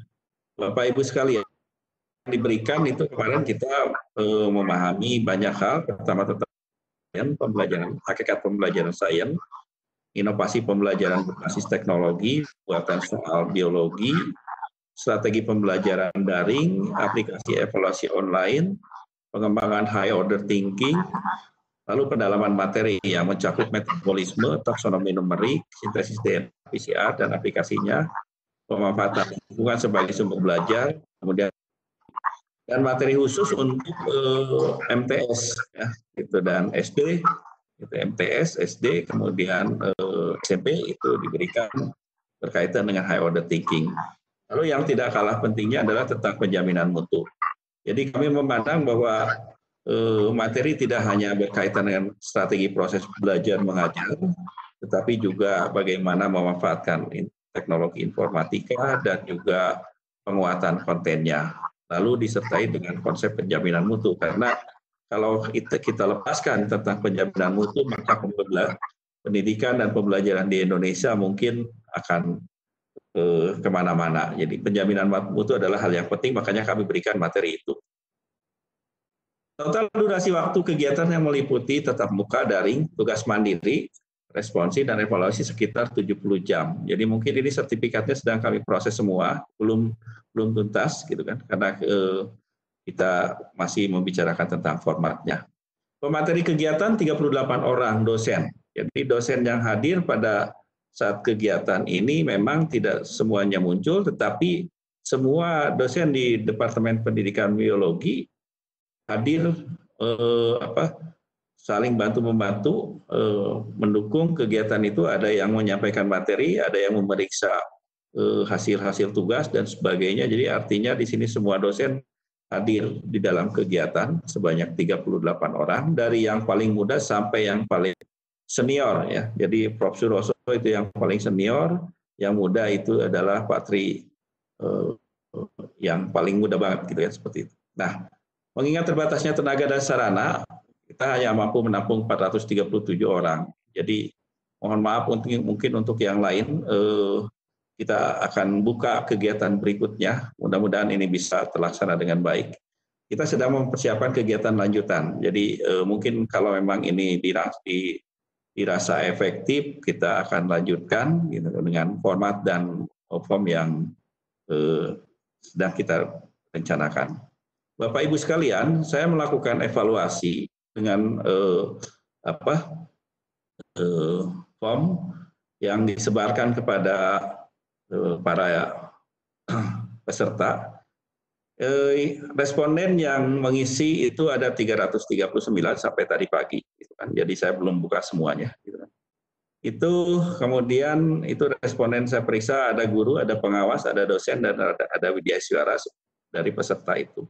Bapak Ibu sekalian, yang diberikan itu kemarin kita eh, memahami banyak hal. Pertama tentang pembelajaran, hakikat pembelajaran sains, inovasi pembelajaran berbasis teknologi, buatan soal biologi, strategi pembelajaran daring, aplikasi evaluasi online, pengembangan high order thinking, lalu pendalaman materi yang mencakup metabolisme, taksonomi numerik, sintesis D N A, P C R, dan aplikasinya, pemanfaatan lingkungan sebagai sumber belajar, kemudian dan materi khusus untuk uh, M T S, ya, gitu, dan S D, itu M T S, S D, kemudian uh, S M P itu diberikan berkaitan dengan high order thinking. Lalu yang tidak kalah pentingnya adalah tentang penjaminan mutu. Jadi kami memandang bahwa materi tidak hanya berkaitan dengan strategi proses belajar mengajar, tetapi juga bagaimana memanfaatkan teknologi informatika dan juga penguatan kontennya. Lalu disertai dengan konsep penjaminan mutu, karena kalau kita, kita lepaskan tentang penjaminan mutu, maka pendidikan dan pembelajaran di Indonesia mungkin akan eh, kemana-mana. Jadi penjaminan mutu adalah hal yang penting, makanya kami berikan materi itu. Total durasi waktu kegiatan yang meliputi tatap muka, daring, tugas mandiri, responsif, dan evaluasi sekitar tujuh puluh jam. Jadi mungkin ini sertifikatnya sedang kami proses semua, belum belum tuntas gitu kan, karena eh, kita masih membicarakan tentang formatnya. Pemateri kegiatan tiga puluh delapan orang dosen. Jadi dosen yang hadir pada saat kegiatan ini memang tidak semuanya muncul, tetapi semua dosen di Departemen Pendidikan Biologi hadir eh, apa saling bantu membantu eh, mendukung kegiatan itu. Ada yang menyampaikan materi, ada yang memeriksa eh, hasil-hasil tugas dan sebagainya. Jadi artinya di sini semua dosen hadir di dalam kegiatan sebanyak tiga puluh delapan orang, dari yang paling muda sampai yang paling senior ya. Jadi Profesor Suroso itu yang paling senior, yang muda itu adalah Pak Tri eh, yang paling muda banget gitu ya, seperti itu. Nah, mengingat terbatasnya tenaga dan sarana, kita hanya mampu menampung empat ratus tiga puluh tujuh orang. Jadi mohon maaf untuk, mungkin untuk yang lain, eh, kita akan buka kegiatan berikutnya. Mudah-mudahan ini bisa terlaksana dengan baik. Kita sedang mempersiapkan kegiatan lanjutan. Jadi eh, mungkin kalau memang ini dirasa, dirasa efektif, kita akan lanjutkan gitu, dengan format dan form yang eh, sedang kita rencanakan. Bapak Ibu sekalian, saya melakukan evaluasi dengan eh, apa eh, form yang disebarkan kepada eh, para peserta. Eh, responden yang mengisi itu ada tiga ratus tiga puluh sembilan sampai tadi pagi, gitu kan. Jadi saya belum buka semuanya. Gitu kan. Itu kemudian itu responden saya periksa ada guru, ada pengawas, ada dosen, dan ada, ada widyaswara dari peserta itu.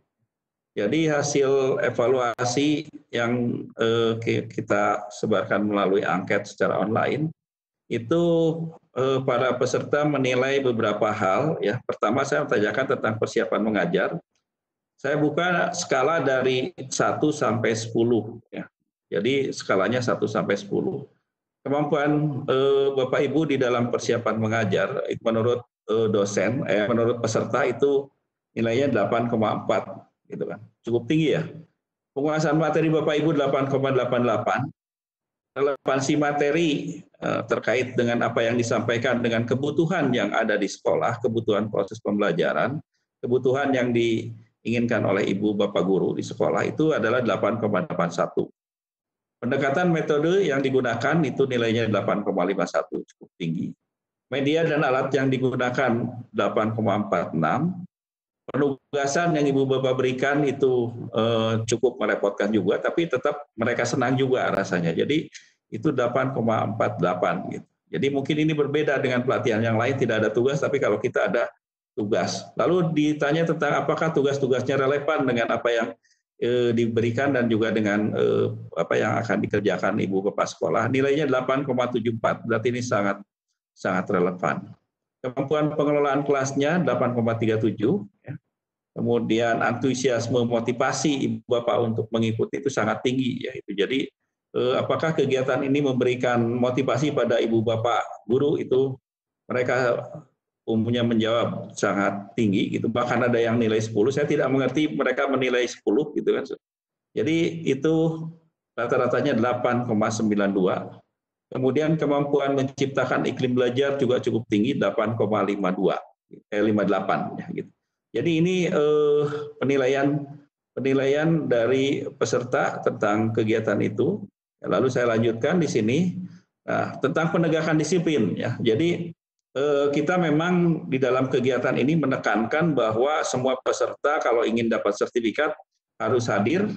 Jadi hasil evaluasi yang eh, kita sebarkan melalui angket secara online itu eh, para peserta menilai beberapa hal. Ya, pertama saya tanyakan tentang persiapan mengajar. Saya buka skala dari satu sampai sepuluh. Ya. Jadi skalanya satu sampai sepuluh. Kemampuan eh, Bapak Ibu di dalam persiapan mengajar menurut eh, dosen, eh, menurut peserta itu nilainya delapan koma empat. Gitu kan. Cukup tinggi ya. Penguasaan materi Bapak Ibu delapan koma delapan delapan. Relevansi materi eh, terkait dengan apa yang disampaikan dengan kebutuhan yang ada di sekolah, kebutuhan proses pembelajaran, kebutuhan yang diinginkan oleh ibu bapak guru di sekolah itu adalah delapan koma delapan satu. Pendekatan metode yang digunakan itu nilainya delapan koma lima satu, cukup tinggi. Media dan alat yang digunakan delapan koma empat enam. Penugasan yang ibu bapak berikan itu eh, cukup merepotkan juga, tapi tetap mereka senang juga rasanya. Jadi itu delapan koma empat delapan gitu. Jadi mungkin ini berbeda dengan pelatihan yang lain, tidak ada tugas, tapi kalau kita ada tugas. Lalu ditanya tentang apakah tugas-tugasnya relevan dengan apa yang eh, diberikan dan juga dengan eh, apa yang akan dikerjakan ibu bapak sekolah. Nilainya delapan koma tujuh empat, berarti ini sangat sangat relevan. Kemampuan pengelolaan kelasnya delapan koma tiga tujuh, ya. Kemudian antusiasme motivasi ibu bapak untuk mengikuti itu sangat tinggi, ya. Itu jadi eh, apakah kegiatan ini memberikan motivasi pada ibu bapak guru itu mereka umumnya menjawab sangat tinggi, gitu. Bahkan ada yang nilai sepuluh. Saya tidak mengerti mereka menilai sepuluh, gitu kan. Jadi itu rata-ratanya delapan koma sembilan dua. Kemudian kemampuan menciptakan iklim belajar juga cukup tinggi, delapan koma lima dua, eh, lima delapan, ya, gitu. Jadi ini eh, penilaian penilaian dari peserta tentang kegiatan itu. Lalu saya lanjutkan di sini nah, tentang penegakan disiplin. Ya, jadi eh, kita memang di dalam kegiatan ini menekankan bahwa semua peserta kalau ingin dapat sertifikat harus hadir.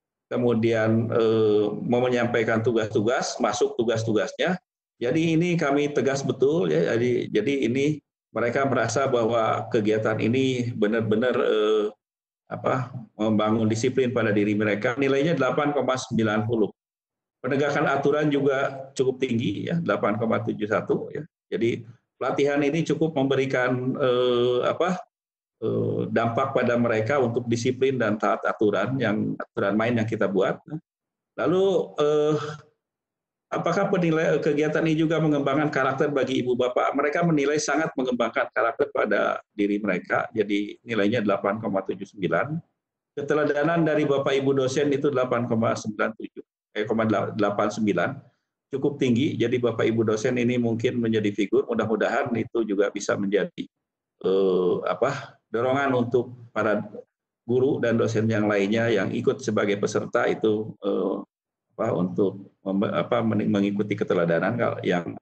Kemudian eh, mau menyampaikan tugas-tugas, masuk tugas-tugasnya. Jadi ini kami tegas betul, ya. Jadi, jadi ini mereka merasa bahwa kegiatan ini benar-benar eh, apa membangun disiplin pada diri mereka. Nilainya delapan koma sembilan nol. Penegakan aturan juga cukup tinggi, ya, delapan koma tujuh satu. Ya. Jadi pelatihan ini cukup memberikan eh, apa? dampak pada mereka untuk disiplin dan taat aturan yang aturan main yang kita buat. Lalu eh, apakah penilai kegiatan ini juga mengembangkan karakter bagi ibu bapak? Mereka menilai sangat mengembangkan karakter pada diri mereka. Jadi nilainya delapan koma tujuh sembilan. Keteladanan dari bapak ibu dosen itu delapan koma sembilan tujuh, eh delapan sembilan. Cukup tinggi. Jadi bapak ibu dosen ini mungkin menjadi figur. Mudah-mudahan itu juga bisa menjadi eh, apa? dorongan untuk para guru dan dosen yang lainnya yang ikut sebagai peserta itu eh, apa, untuk mem, apa, mengikuti keteladanan yang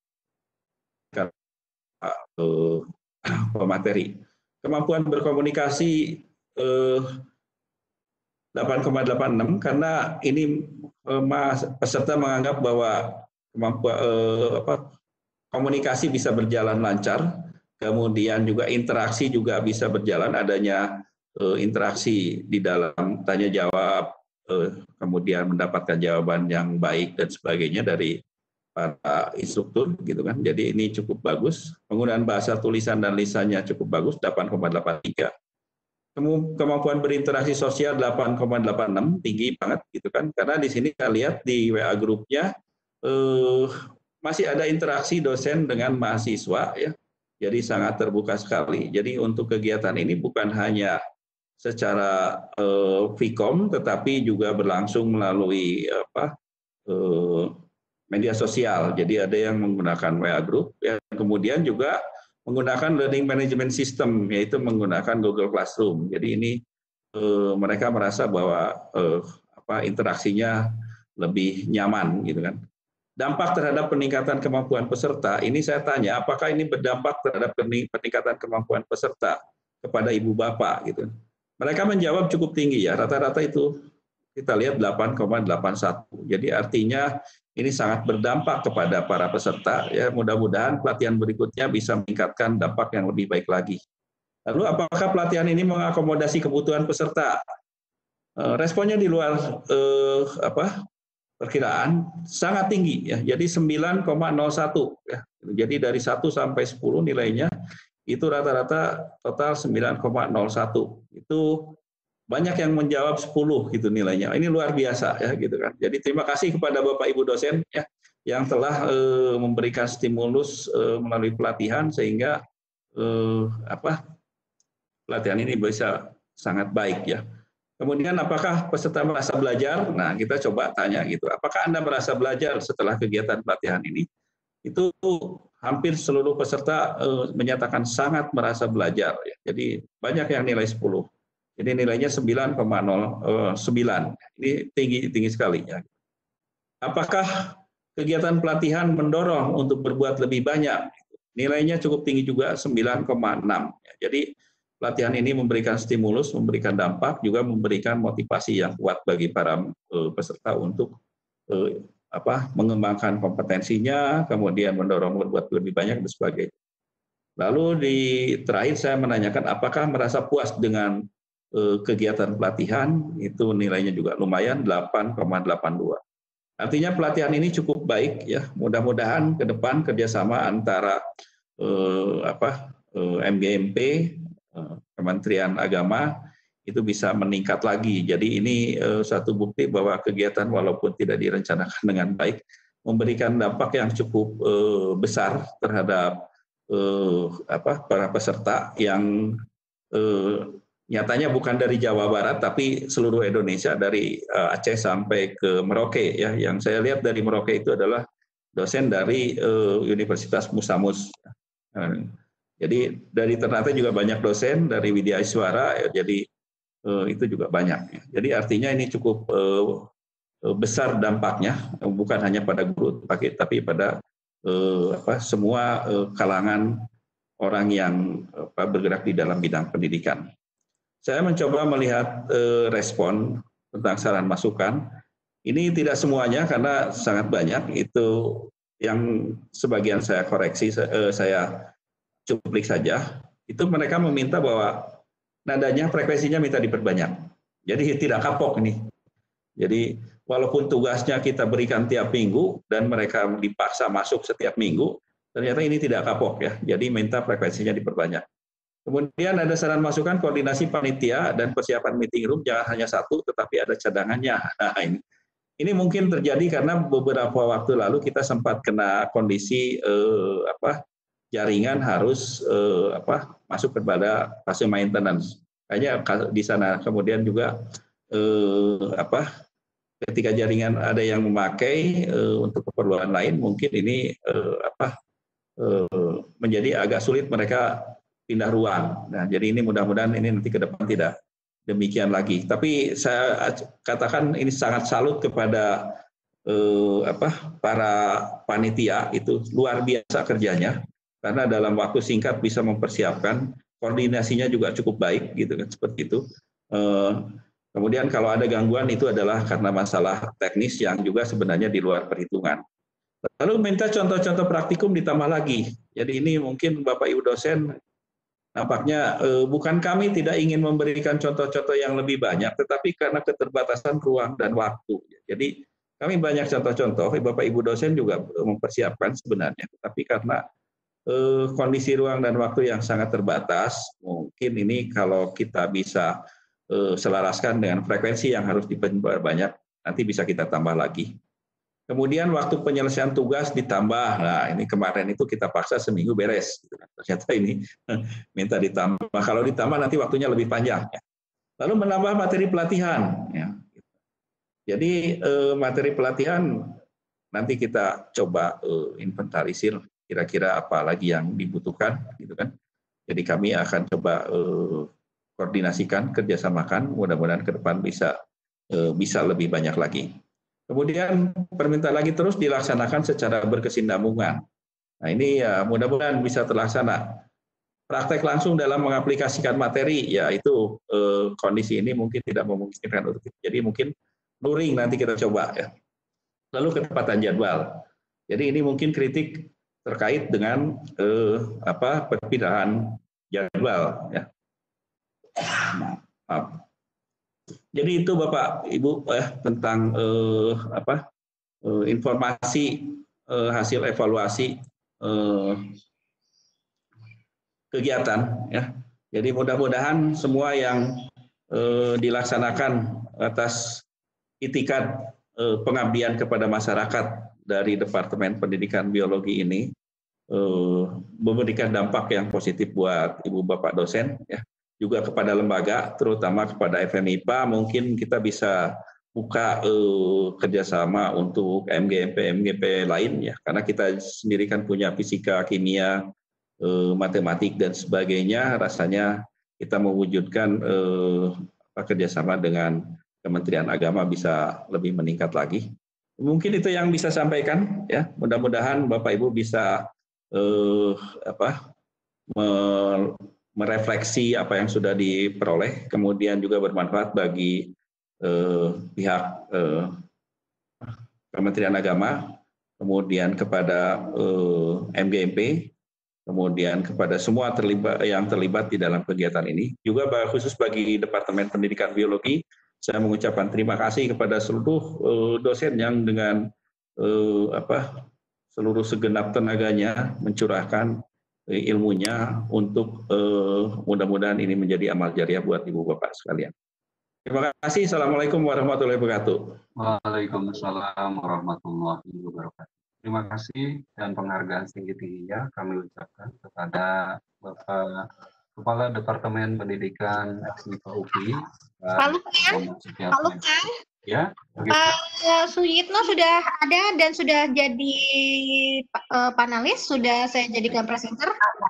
eh, pemateri. Kemampuan berkomunikasi eh, delapan koma delapan enam karena ini eh, mas, peserta menganggap bahwa kemampuan eh, apa, komunikasi bisa berjalan lancar. Kemudian juga interaksi juga bisa berjalan, adanya eh, interaksi di dalam tanya jawab, eh, kemudian mendapatkan jawaban yang baik dan sebagainya dari para instruktur, gitu kan. Jadi ini cukup bagus. Penggunaan bahasa tulisan dan lisannya cukup bagus, delapan koma delapan tiga. Kemampuan berinteraksi sosial delapan koma delapan enam, tinggi banget, gitu kan. Karena di sini kita lihat di W A grupnya eh, masih ada interaksi dosen dengan mahasiswa, ya. Jadi sangat terbuka sekali. Jadi untuk kegiatan ini bukan hanya secara eh, Vkom, tetapi juga berlangsung melalui apa, eh, media sosial. Jadi ada yang menggunakan W A Group, ya. Kemudian juga menggunakan learning management system, yaitu menggunakan Google Classroom. Jadi ini eh, mereka merasa bahwa eh, apa, interaksinya lebih nyaman, gitu kan. Dampak terhadap peningkatan kemampuan peserta, ini saya tanya, apakah ini berdampak terhadap peningkatan kemampuan peserta kepada ibu bapak, gitu. Mereka menjawab cukup tinggi, ya, rata-rata itu kita lihat delapan koma delapan satu. Jadi artinya ini sangat berdampak kepada para peserta. Ya, mudah-mudahan pelatihan berikutnya bisa meningkatkan dampak yang lebih baik lagi. Lalu apakah pelatihan ini mengakomodasi kebutuhan peserta? Responnya di luar eh, apa, perkiraan sangat tinggi ya. Jadi sembilan koma nol satu ya. Jadi dari satu sampai sepuluh nilainya itu rata-rata total sembilan koma nol satu. Itu banyak yang menjawab sepuluh gitu nilainya. Ini luar biasa ya gitu kan. Jadi terima kasih kepada Bapak Ibu dosen ya yang telah eh, memberikan stimulus eh, melalui pelatihan sehingga eh, apa pelatihan ini bisa sangat baik ya. Kemudian apakah peserta merasa belajar? Nah, kita coba tanya gitu. Apakah Anda merasa belajar setelah kegiatan pelatihan ini? Itu hampir seluruh peserta eh, menyatakan sangat merasa belajar ya. Jadi banyak yang nilai sepuluh. Jadi nilainya sembilan koma nol sembilan. Ini tinggi tinggi sekali ya. Apakah kegiatan pelatihan mendorong untuk berbuat lebih banyak? Nilainya cukup tinggi juga sembilan koma enam. Jadi pelatihan ini memberikan stimulus, memberikan dampak, juga memberikan motivasi yang kuat bagi para uh, peserta untuk uh, apa, mengembangkan kompetensinya, kemudian mendorong berbuat lebih banyak dan sebagainya. Lalu di terakhir saya menanyakan apakah merasa puas dengan uh, kegiatan pelatihan, itu nilainya juga lumayan delapan koma delapan dua. Artinya pelatihan ini cukup baik ya. Mudah-mudahan ke depan kerjasama antara uh, apa uh, M G M P, Kementerian Agama itu bisa meningkat lagi. Jadi ini uh, satu bukti bahwa kegiatan walaupun tidak direncanakan dengan baik memberikan dampak yang cukup uh, besar terhadap uh, apa para peserta yang uh, nyatanya bukan dari Jawa Barat tapi seluruh Indonesia, dari uh, Aceh sampai ke Merauke ya. Yang saya lihat dari Merauke itu adalah dosen dari uh, Universitas Musamus. Uh, Jadi dari Ternate juga banyak dosen, dari Widya Iswara, ya, jadi eh, itu juga banyak. Ya. Jadi artinya ini cukup eh, besar dampaknya, bukan hanya pada guru, tapi, tapi pada eh, apa, semua eh, kalangan orang yang apa, bergerak di dalam bidang pendidikan. Saya mencoba melihat eh, respon tentang saran masukan. Ini tidak semuanya karena sangat banyak. Itu yang sebagian saya koreksi, eh, saya cuplik saja, itu mereka meminta bahwa nadanya, frekuensinya minta diperbanyak. Jadi tidak kapok nih. Jadi walaupun tugasnya kita berikan tiap minggu dan mereka dipaksa masuk setiap minggu, ternyata ini tidak kapok ya. Jadi minta frekuensinya diperbanyak. Kemudian ada saran masukan koordinasi panitia dan persiapan meeting room jangan hanya satu, tetapi ada cadangannya. Nah ini, ini mungkin terjadi karena beberapa waktu lalu kita sempat kena kondisi eh, apa? jaringan harus eh, apa masuk kepada fase maintenance. Kayaknya di sana kemudian juga eh, apa ketika jaringan ada yang memakai eh, untuk keperluan lain, mungkin ini eh, apa eh, menjadi agak sulit mereka pindah ruang. Nah, jadi ini mudah-mudahan ini nanti ke depan tidak demikian lagi. Tapi saya katakan ini sangat salut kepada eh, apa para panitia, itu luar biasa kerjanya. Karena dalam waktu singkat bisa mempersiapkan, koordinasinya juga cukup baik gitu kan, seperti itu. Kemudian kalau ada gangguan itu adalah karena masalah teknis yang juga sebenarnya di luar perhitungan. Lalu minta contoh-contoh praktikum ditambah lagi. Jadi ini mungkin Bapak Ibu dosen nampaknya eh, bukan kami tidak ingin memberikan contoh-contoh yang lebih banyak, tetapi karena keterbatasan ruang dan waktu. Jadi kami banyak contoh-contoh, Bapak Ibu dosen juga mempersiapkan sebenarnya, tetapi karena Eh, kondisi ruang dan waktu yang sangat terbatas, mungkin ini kalau kita bisa eh, selaraskan dengan frekuensi yang harus diperbanyak, nanti bisa kita tambah lagi. Kemudian waktu penyelesaian tugas ditambah, nah ini kemarin itu kita paksa seminggu beres, ternyata ini minta ditambah, kalau ditambah nanti waktunya lebih panjang. Lalu menambah materi pelatihan. Ya. Jadi eh, materi pelatihan nanti kita coba eh, inventarisir, kira-kira apa lagi yang dibutuhkan, gitu kan. Jadi kami akan coba eh, koordinasikan, kerjasamakan, mudah-mudahan ke depan bisa eh, bisa lebih banyak lagi. Kemudian permintaan lagi terus dilaksanakan secara berkesinambungan. Nah ini ya mudah-mudahan bisa terlaksana. Praktek langsung dalam mengaplikasikan materi, ya itu eh, kondisi ini mungkin tidak memungkinkan untuk itu. Jadi mungkin luring nanti kita coba ya. Lalu ketepatan jadwal. Jadi ini mungkin kritik terkait dengan eh, apa perpindahan jadwal ya. Maaf. Jadi itu Bapak Ibu eh, tentang eh, apa eh, informasi eh, hasil evaluasi eh, kegiatan ya. Jadi mudah-mudahan semua yang eh, dilaksanakan atas itikat eh, pengabdian kepada masyarakat dari Departemen Pendidikan Biologi ini eh, memberikan dampak yang positif buat Ibu Bapak dosen ya. Juga kepada lembaga, terutama kepada F M I P A, mungkin kita bisa buka eh, kerjasama untuk M G M P M G P lain ya, karena kita sendiri kan punya fisika, kimia, eh, matematik dan sebagainya. Rasanya kita mewujudkan eh, kerjasama dengan Kementerian Agama bisa lebih meningkat lagi. Mungkin itu yang bisa sampaikan ya. Mudah-mudahan Bapak Ibu bisa eh, apa me merefleksi apa yang sudah diperoleh, kemudian juga bermanfaat bagi eh, pihak eh, Kementerian Agama, kemudian kepada eh, M G M P, kemudian kepada semua terlibat yang terlibat di dalam kegiatan ini. Juga khusus bagi Departemen Pendidikan Biologi, saya mengucapkan terima kasih kepada seluruh eh, dosen yang dengan eh, apa seluruh segenap tenaganya mencurahkan ilmunya untuk uh, mudah-mudahan ini menjadi amal jariah buat Ibu Bapak sekalian. Terima kasih. Assalamualaikum warahmatullahi wabarakatuh. Waalaikumsalam warahmatullahi wabarakatuh. Terima kasih dan penghargaan setinggi-tingginya kami ucapkan kepada Bapak Kepala Departemen Pendidikan F M I P A U P I. Halo Kang. Halo Kang. Ya. Pak Suyitno sudah ada dan sudah jadi uh, panelis, sudah saya jadikan presenter.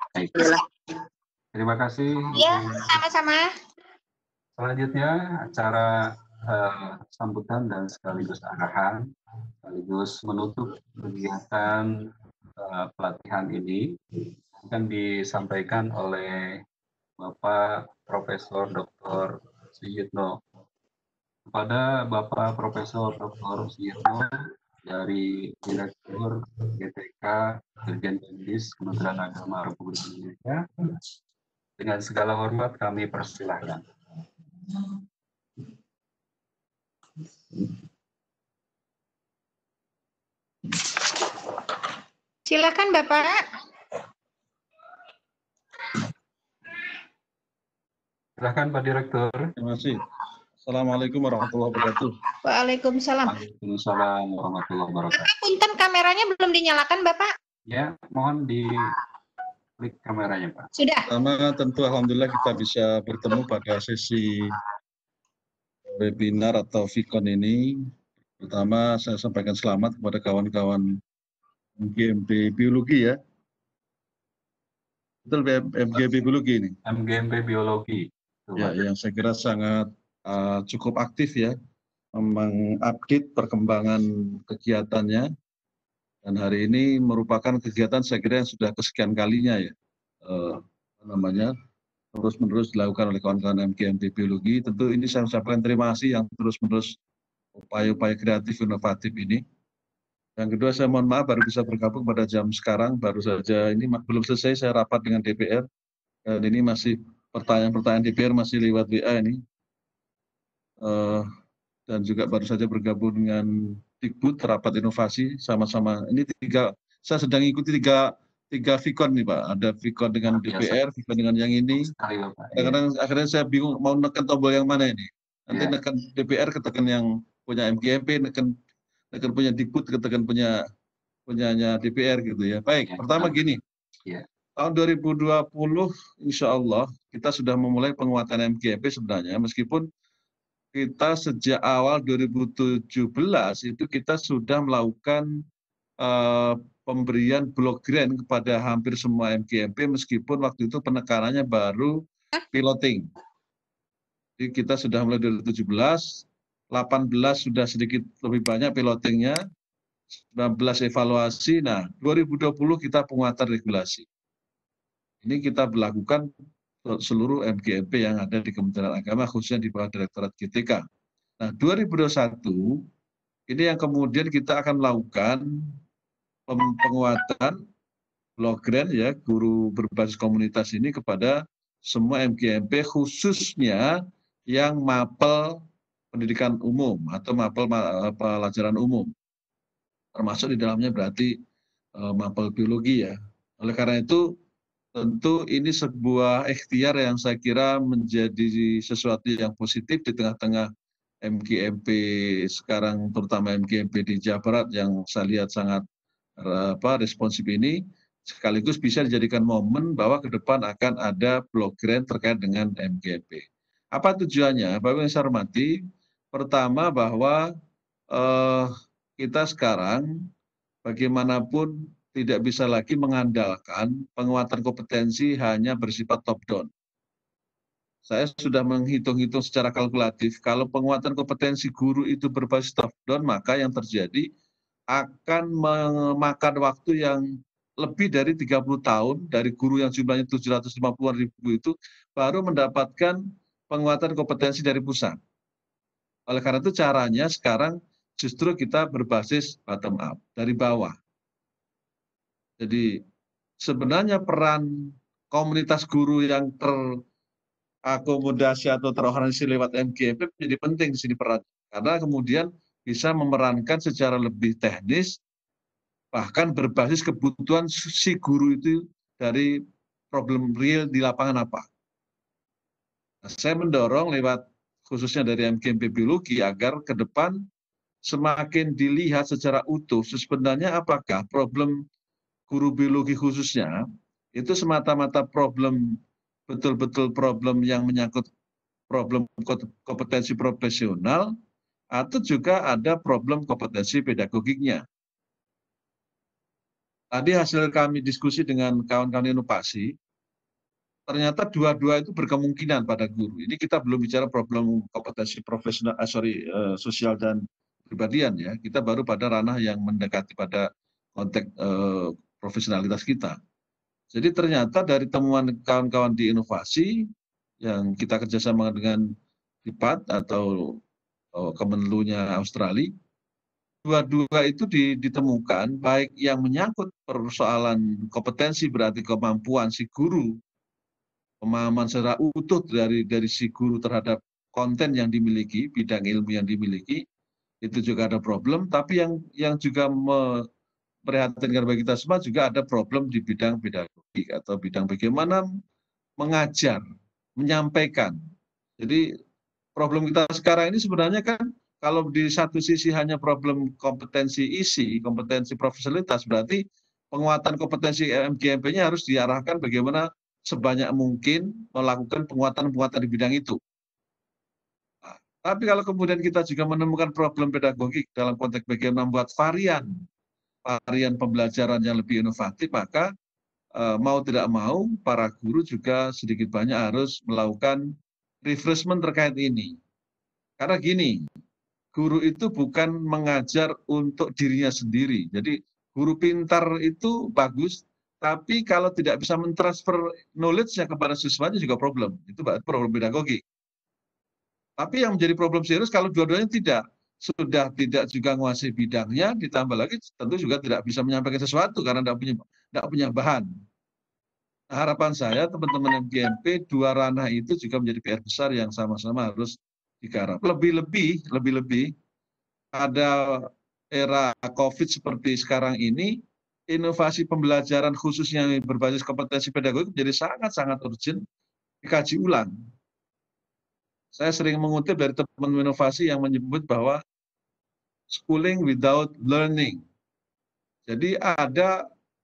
Terima kasih. Ya, sama-sama. Selanjutnya acara uh, sambutan dan sekaligus arahan, sekaligus menutup kegiatan uh, pelatihan ini akan disampaikan oleh Bapak Profesor Doktor Suyitno. Kepada Bapak Profesor Doktor Suyitno dari Direktur G T K Dirjen Teknis Kementerian Agama Republik Indonesia, dengan segala hormat kami persilahkan. Silakan Bapak. Silakan Pak Direktur. Terima kasih. Assalamualaikum warahmatullahi wabarakatuh. Waalaikumsalam. Waalaikumsalam warahmatullahi wabarakatuh. Punten, kameranya belum dinyalakan Bapak? Ya, mohon di klik kameranya Pak. Sudah. Pertama tentu alhamdulillah kita bisa bertemu pada sesi webinar atau Vicon ini. Pertama saya sampaikan selamat kepada kawan-kawan M G M P Biologi ya. Betul M G M P Biologi ini? M G M P Biologi. Ya, yang saya kira sangat Uh, cukup aktif ya, mengupdate perkembangan kegiatannya, dan hari ini merupakan kegiatan saya kira yang sudah kesekian kalinya ya, uh, namanya terus-menerus dilakukan oleh kawan-kawan M G M P Biologi. Tentu ini saya ucapkan terima kasih yang terus-menerus upaya-upaya kreatif inovatif ini. Yang kedua saya mohon maaf baru bisa bergabung pada jam sekarang, baru saja ini belum selesai saya rapat dengan D P R, dan ini masih pertanyaan-pertanyaan D P R masih lewat W A ini. Uh, dan juga baru saja bergabung dengan Dikbud rapat inovasi sama-sama. Ini tiga, saya sedang ikuti tiga tiga Vicon nih Pak. Ada Vicon dengan D P R, Vicon dengan yang ini. Kadang-kadang akhirnya saya bingung mau nekan tombol yang mana ini. Nanti ya. Nekan D P R, ketekan yang punya M G M P, nekan nekan punya Dikbud, ketekan punya punyanya D P R gitu ya. Baik, ya. Pertama gini. Ya. Tahun dua ribu dua puluh insya Allah kita sudah memulai penguatan M G M P sebenarnya, meskipun kita sejak awal dua ribu tujuh belas itu kita sudah melakukan uh, pemberian block grant kepada hampir semua M G M P, meskipun waktu itu penekanannya baru piloting. Jadi kita sudah mulai dua ribu tujuh belas, delapan belas sudah sedikit lebih banyak pilotingnya, sembilan belas evaluasi, nah dua ribu dua puluh kita penguatan regulasi. Ini kita berlakukan seluruh M G M P yang ada di Kementerian Agama, khususnya di bawah Direktorat G T K. Nah, dua ribu dua puluh satu ini yang kemudian kita akan melakukan penguatan block grant ya guru berbasis komunitas ini kepada semua M G M P khususnya yang mapel pendidikan umum atau mapel pelajaran umum. Termasuk di dalamnya berarti uh, mapel biologi ya. Oleh karena itu tentu ini sebuah ikhtiar yang saya kira menjadi sesuatu yang positif di tengah-tengah M G M P sekarang, terutama M G M P di Jawa Barat yang saya lihat sangat apa, responsif ini, sekaligus bisa dijadikan momen bahwa ke depan akan ada block grant terkait dengan M G M P. Apa tujuannya? Bapak yang saya hormati, pertama bahwa eh, kita sekarang bagaimanapun tidak bisa lagi mengandalkan penguatan kompetensi hanya bersifat top down. Saya sudah menghitung-hitung secara kalkulatif, kalau penguatan kompetensi guru itu berbasis top down, maka yang terjadi akan memakan waktu yang lebih dari tiga puluh tahun, dari guru yang jumlahnya tujuh ratus lima puluh ribu itu, baru mendapatkan penguatan kompetensi dari pusat. Oleh karena itu caranya sekarang justru kita berbasis bottom up, dari bawah. Jadi sebenarnya peran komunitas guru yang terakomodasi atau terorganisasi lewat M G M P menjadi penting di sini peran, karena kemudian bisa memerankan secara lebih teknis, bahkan berbasis kebutuhan si guru itu dari problem real di lapangan apa. Nah, saya mendorong lewat khususnya dari M G M P Biologi agar ke depan semakin dilihat secara utuh sebenarnya apakah problem guru biologi khususnya itu semata-mata problem, betul-betul problem yang menyangkut problem kompetensi profesional, atau juga ada problem kompetensi pedagogiknya. Tadi hasil kami diskusi dengan kawan-kawan inovasi, ternyata dua-dua itu berkemungkinan pada guru. Ini kita belum bicara problem kompetensi profesional, eh, sorry, eh, sosial dan pribadian ya. Kita baru pada ranah yang mendekati pada konteks eh, profesionalitas kita. Jadi ternyata dari temuan kawan-kawan di inovasi yang kita kerjasama dengan D I P A D atau oh, Kemenlunya Australia, dua-dua itu ditemukan baik yang menyangkut persoalan kompetensi berarti kemampuan si guru, pemahaman secara utuh dari dari si guru terhadap konten yang dimiliki, bidang ilmu yang dimiliki, itu juga ada problem. Tapi yang yang juga me, prihatinkan bagi kita semua juga ada problem di bidang pedagogik atau bidang bagaimana mengajar, menyampaikan. Jadi problem kita sekarang ini sebenarnya kan kalau di satu sisi hanya problem kompetensi isi, kompetensi profesionalitas, berarti penguatan kompetensi M G M P-nya harus diarahkan bagaimana sebanyak mungkin melakukan penguatan-penguatan di bidang itu. Nah, tapi kalau kemudian kita juga menemukan problem pedagogik dalam konteks bagaimana membuat varian varian pembelajaran yang lebih inovatif, maka eh, mau tidak mau para guru juga sedikit banyak harus melakukan refreshment terkait ini. Karena gini, guru itu bukan mengajar untuk dirinya sendiri. Jadi guru pintar itu bagus, tapi kalau tidak bisa mentransfer knowledge-nya kepada siswanya juga problem. Itu problem pedagogik. Tapi yang menjadi problem serius kalau dua-duanya tidak. Sudah tidak juga menguasai bidangnya, ditambah lagi tentu juga tidak bisa menyampaikan sesuatu karena tidak punya, tidak punya bahan. Nah, harapan saya teman-teman M G M P, dua ranah itu juga menjadi P R besar yang sama-sama harus digarap. Lebih-lebih, lebih-lebih ada era COVID seperti sekarang ini, inovasi pembelajaran khususnya yang berbasis kompetensi pedagogik menjadi sangat-sangat urgent dikaji ulang. Saya sering mengutip dari teman inovasi yang menyebut bahwa schooling without learning. Jadi ada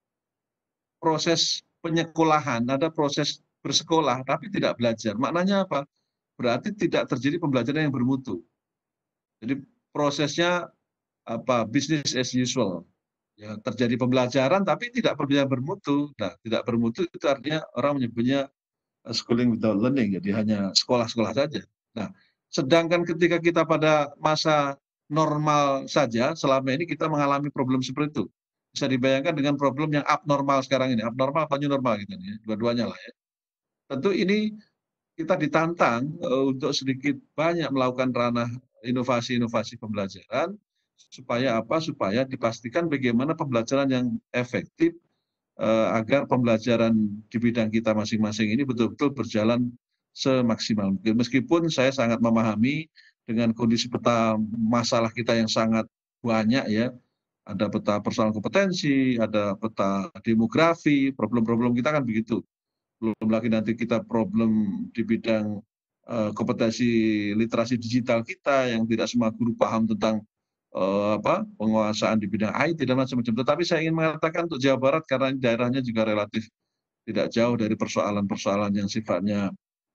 proses penyekolahan, ada proses bersekolah, tapi tidak belajar. Maknanya apa? Berarti tidak terjadi pembelajaran yang bermutu. Jadi prosesnya apa? Business as usual. Ya, terjadi pembelajaran, tapi tidak pembelajaran bermutu. Nah, tidak bermutu itu artinya orang menyebutnya schooling without learning. Jadi hanya sekolah-sekolah saja. Nah, sedangkan ketika kita pada masa normal saja, selama ini kita mengalami problem seperti itu. Bisa dibayangkan dengan problem yang abnormal sekarang ini. Abnormal apa new normal gitu ya, dua-duanya lah ya. Tentu ini kita ditantang uh, untuk sedikit banyak melakukan ranah inovasi-inovasi pembelajaran supaya apa? Supaya dipastikan bagaimana pembelajaran yang efektif eh, agar pembelajaran di bidang kita masing-masing ini betul-betul berjalan semaksimal mungkin. Meskipun saya sangat memahami dengan kondisi peta masalah kita yang sangat banyak ya, ada peta persoalan kompetensi, ada peta demografi, problem-problem kita kan begitu. Belum lagi nanti kita problem di bidang uh, kompetensi literasi digital kita yang tidak semua guru paham tentang uh, apa penguasaan di bidang I T dan macam-macam. Tetapi saya ingin mengatakan untuk Jawa Barat karena daerahnya juga relatif tidak jauh dari persoalan-persoalan yang sifatnya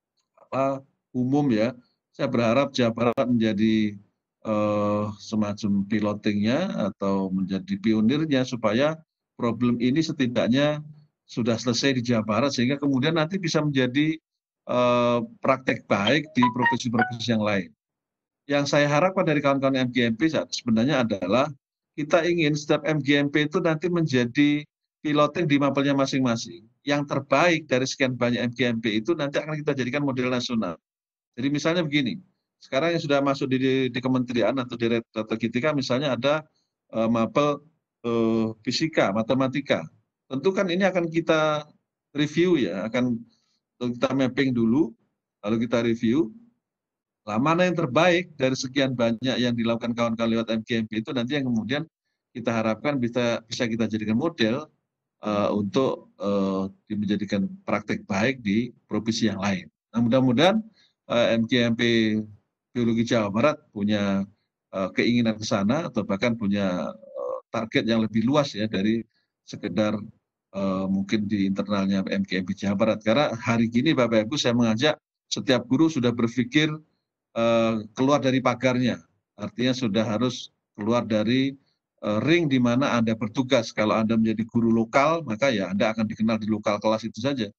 apa umum ya. Saya berharap Jawa Barat menjadi uh, semacam pilotingnya atau menjadi pionirnya supaya problem ini setidaknya sudah selesai di Jawa Barat sehingga kemudian nanti bisa menjadi uh, praktek baik di provinsi-provinsi yang lain. Yang saya harapkan dari kawan-kawan M G M P sebenarnya adalah kita ingin setiap M G M P itu nanti menjadi piloting di mapelnya masing-masing. Yang terbaik dari sekian banyak M G M P itu nanti akan kita jadikan model nasional. Jadi misalnya begini, sekarang yang sudah masuk di, di, di kementerian atau di Direktorat G T K misalnya ada uh, mapel uh, fisika, matematika. Tentu kan ini akan kita review ya, akan kita mapping dulu, lalu kita review. Nah, mana yang terbaik dari sekian banyak yang dilakukan kawan-kawan lewat M G M P itu nanti yang kemudian kita harapkan bisa bisa kita jadikan model uh, untuk uh, menjadikan praktek baik di provinsi yang lain. Nah, mudah-mudahan uh, M G M P Biologi Jawa Barat punya uh, keinginan ke sana atau bahkan punya uh, target yang lebih luas ya dari sekedar Uh, mungkin di internalnya M G M P Jawa Barat. Karena hari ini Bapak Ibu saya mengajak setiap guru sudah berpikir uh, keluar dari pagarnya. Artinya sudah harus keluar dari uh, ring di mana Anda bertugas. Kalau Anda menjadi guru lokal, maka ya Anda akan dikenal di lokal kelas itu saja.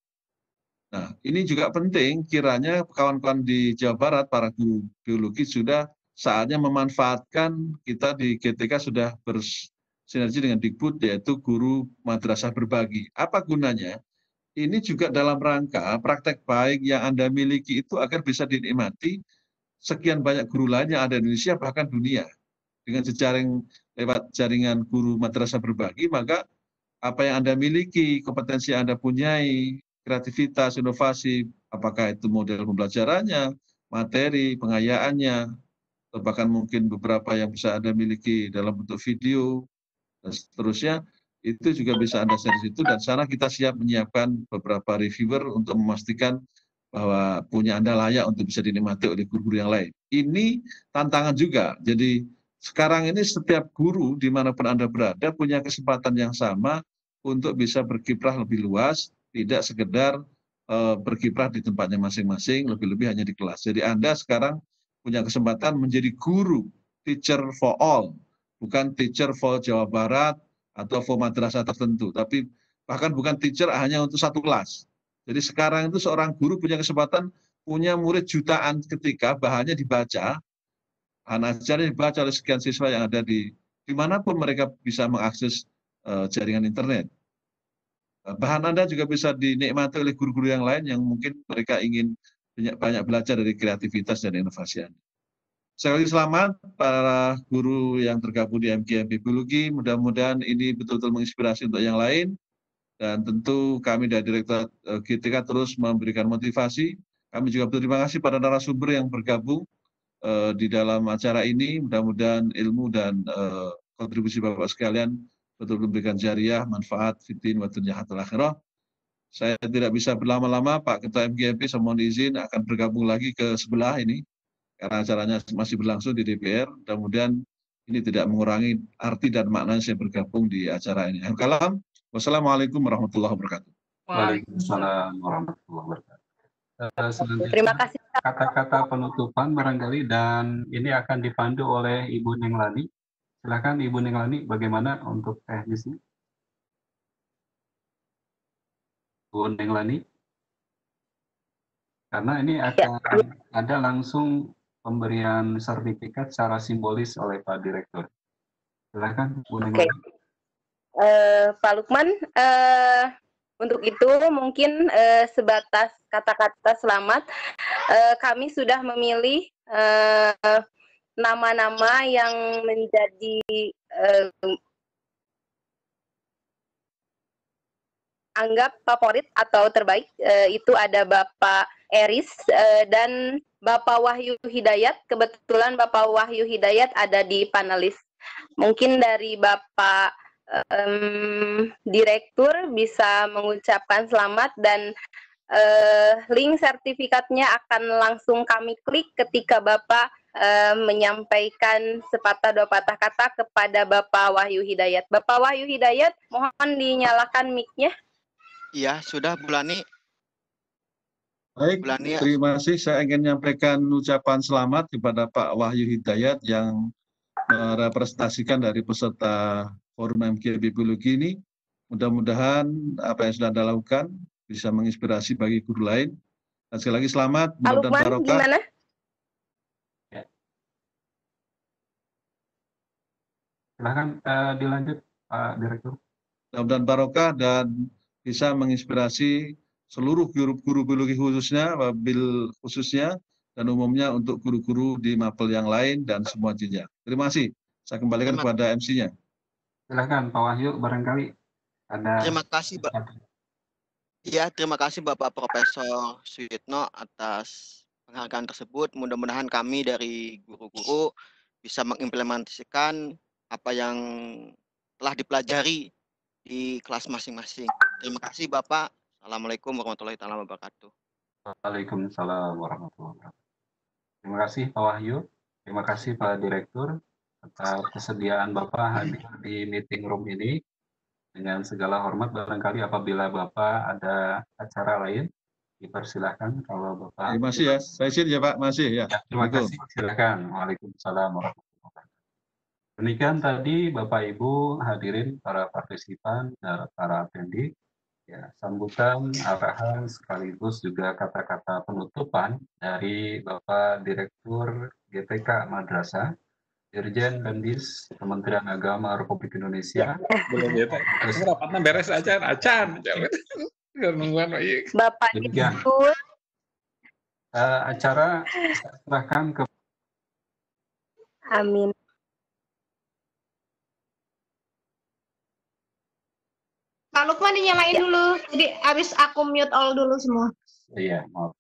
Nah, ini juga penting kiranya kawan-kawan di Jawa Barat, para guru biologi sudah saatnya memanfaatkan kita di G T K sudah bers sinergi dengan Dikbud yaitu guru madrasah berbagi. Apa gunanya? Ini juga dalam rangka praktek baik yang Anda miliki itu agar bisa dinikmati sekian banyak guru lain yang ada di Indonesia bahkan dunia. Dengan jejaring lewat jaringan guru madrasah berbagi, maka apa yang Anda miliki, kompetensi yang Anda punyai, kreativitas, inovasi, apakah itu model pembelajarannya, materi, pengayaannya, atau bahkan mungkin beberapa yang bisa Anda miliki dalam bentuk video, dan seterusnya itu juga bisa Anda share di situ dan sana kita siap menyiapkan beberapa reviewer untuk memastikan bahwa punya Anda layak untuk bisa dinikmati oleh guru-guru yang lain. Ini tantangan juga. Jadi sekarang ini setiap guru dimanapun Anda berada punya kesempatan yang sama untuk bisa berkiprah lebih luas, tidak sekedar uh, berkiprah di tempatnya masing-masing, lebih-lebih hanya di kelas. Jadi Anda sekarang punya kesempatan menjadi guru, teacher for all. Bukan teacher for Jawa Barat atau for madrasah tertentu, tapi bahkan bukan teacher hanya untuk satu kelas. Jadi sekarang itu seorang guru punya kesempatan punya murid jutaan ketika bahannya dibaca, bahan ajarnya dibaca oleh sekian siswa yang ada di dimanapun mereka bisa mengakses uh, jaringan internet. Bahan Anda juga bisa dinikmati oleh guru-guru yang lain yang mungkin mereka ingin banyak, banyak belajar dari kreativitas dan inovasi Anda. Sekali lagi selamat para guru yang tergabung di M G M P Biologi. Mudah-mudahan ini betul-betul menginspirasi untuk yang lain. Dan tentu kami dari Direktorat G T K terus memberikan motivasi. Kami juga berterima kasih pada narasumber yang bergabung uh, di dalam acara ini. Mudah-mudahan ilmu dan uh, kontribusi Bapak sekalian betul-betul memberikan jariah, manfaat, fitin, wa dunya hatul akhirah. Saya tidak bisa berlama-lama, Pak Ketua M G M P, saya mohon izin akan bergabung lagi ke sebelah ini. Karena acaranya masih berlangsung di D P R, mudah-mudahan ini tidak mengurangi arti dan makna saya bergabung di acara ini. Kalam, wassalamualaikum warahmatullahi wabarakatuh. Waalaikumsalam warahmatullahi wabarakatuh. Uh, selanjutnya, Terima kasih. Kata-kata penutupan barangkali dan ini akan dipandu oleh Ibu Nenglani. Silakan Ibu Nenglani, bagaimana untuk teknisnya? Bu Nenglani. Karena ini akan ya. Ada langsung pemberian sertifikat secara simbolis oleh Pak Direktur. Silakan, Bu Nenglani. Oke. Uh, Pak Lukman, uh, untuk itu mungkin uh, sebatas kata-kata selamat, uh, kami sudah memilih uh, nama-nama yang menjadi uh, anggap favorit atau terbaik. Uh, itu ada Bapak Eris uh, dan Bapak Wahyu Hidayat. Kebetulan Bapak Wahyu Hidayat ada di panelis. Mungkin dari Bapak um, Direktur bisa mengucapkan selamat dan uh, link sertifikatnya akan langsung kami klik ketika Bapak uh, menyampaikan sepatah dua patah kata kepada Bapak Wahyu Hidayat. Bapak Wahyu Hidayat, mohon dinyalakan mic-nya. Iya, sudah Bu Lani. Baik, Bulani, terima kasih. Saya ingin menyampaikan ucapan selamat kepada Pak Wahyu Hidayat yang merepresentasikan dari peserta Forum M G M P Biologi ini. Mudah-mudahan apa yang sudah Anda lakukan bisa menginspirasi bagi guru lain. Dan sekali lagi selamat, mudah-mudahan barokah. Gimana? Silahkan uh, dilanjut, Pak Direktur. Mudah-mudahan barokah dan bisa menginspirasi seluruh guru-guru biologi khususnya, wabil khususnya, dan umumnya untuk guru-guru di mapel yang lain dan semua jenjang. Terima kasih. Saya kembalikan Terima. kepada M C-nya. Silakan Pak Wahyu, barangkali ada. Terima kasih, Pak. Ya, terima kasih Bapak Profesor Suyitno atas penghargaan tersebut. Mudah-mudahan kami dari guru-guru bisa mengimplementasikan apa yang telah dipelajari di kelas masing-masing. Terima kasih Bapak. Assalamualaikum warahmatullahi wabarakatuh. Waalaikumsalam warahmatullahi wabarakatuh. Terima kasih Pak Wahyu. Terima kasih Pak Direktur atas kesediaan Bapak hadir di meeting room ini. Dengan segala hormat, barangkali apabila Bapak ada acara lain, dipersilahkan kalau Bapak. Terima kasih ya. Saya izin ya Pak, masih ya. Ya, terima kasih. Silakan. Waalaikumsalam warahmatullahi wabarakatuh. Demikian tadi Bapak Ibu hadirin para partisipan dan para attendees. Ya, sambutan, arahan, sekaligus juga kata-kata penutupan dari Bapak Direktur G T K Madrasah, Dirjen Pendis Kementerian Agama Republik Indonesia. Belum ya, Pak. Rapatnya beres aja, acan. Nungguan, Bapak Direktur. Uh, acara saya serahkan ke. Amin. Pak Lukman dinyalain dulu, jadi habis aku mute all dulu semua. Iya, maaf.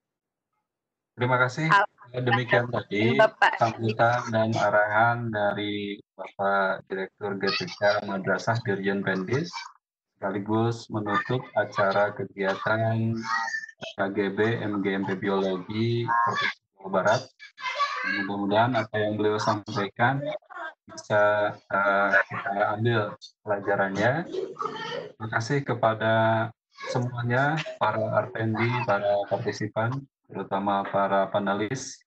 Terima kasih. Demikian tadi sambutan dan arahan dari Bapak Direktur G T K Madrasah Dirjen Pendis, sekaligus menutup acara kegiatan K G B M G M P Biologi Provinsi Jawa Barat. Mudah-mudahan apa yang beliau sampaikan bisa uh, kita ambil pelajarannya. Terima kasih kepada semuanya, para artendi, para partisipan, terutama para panelis,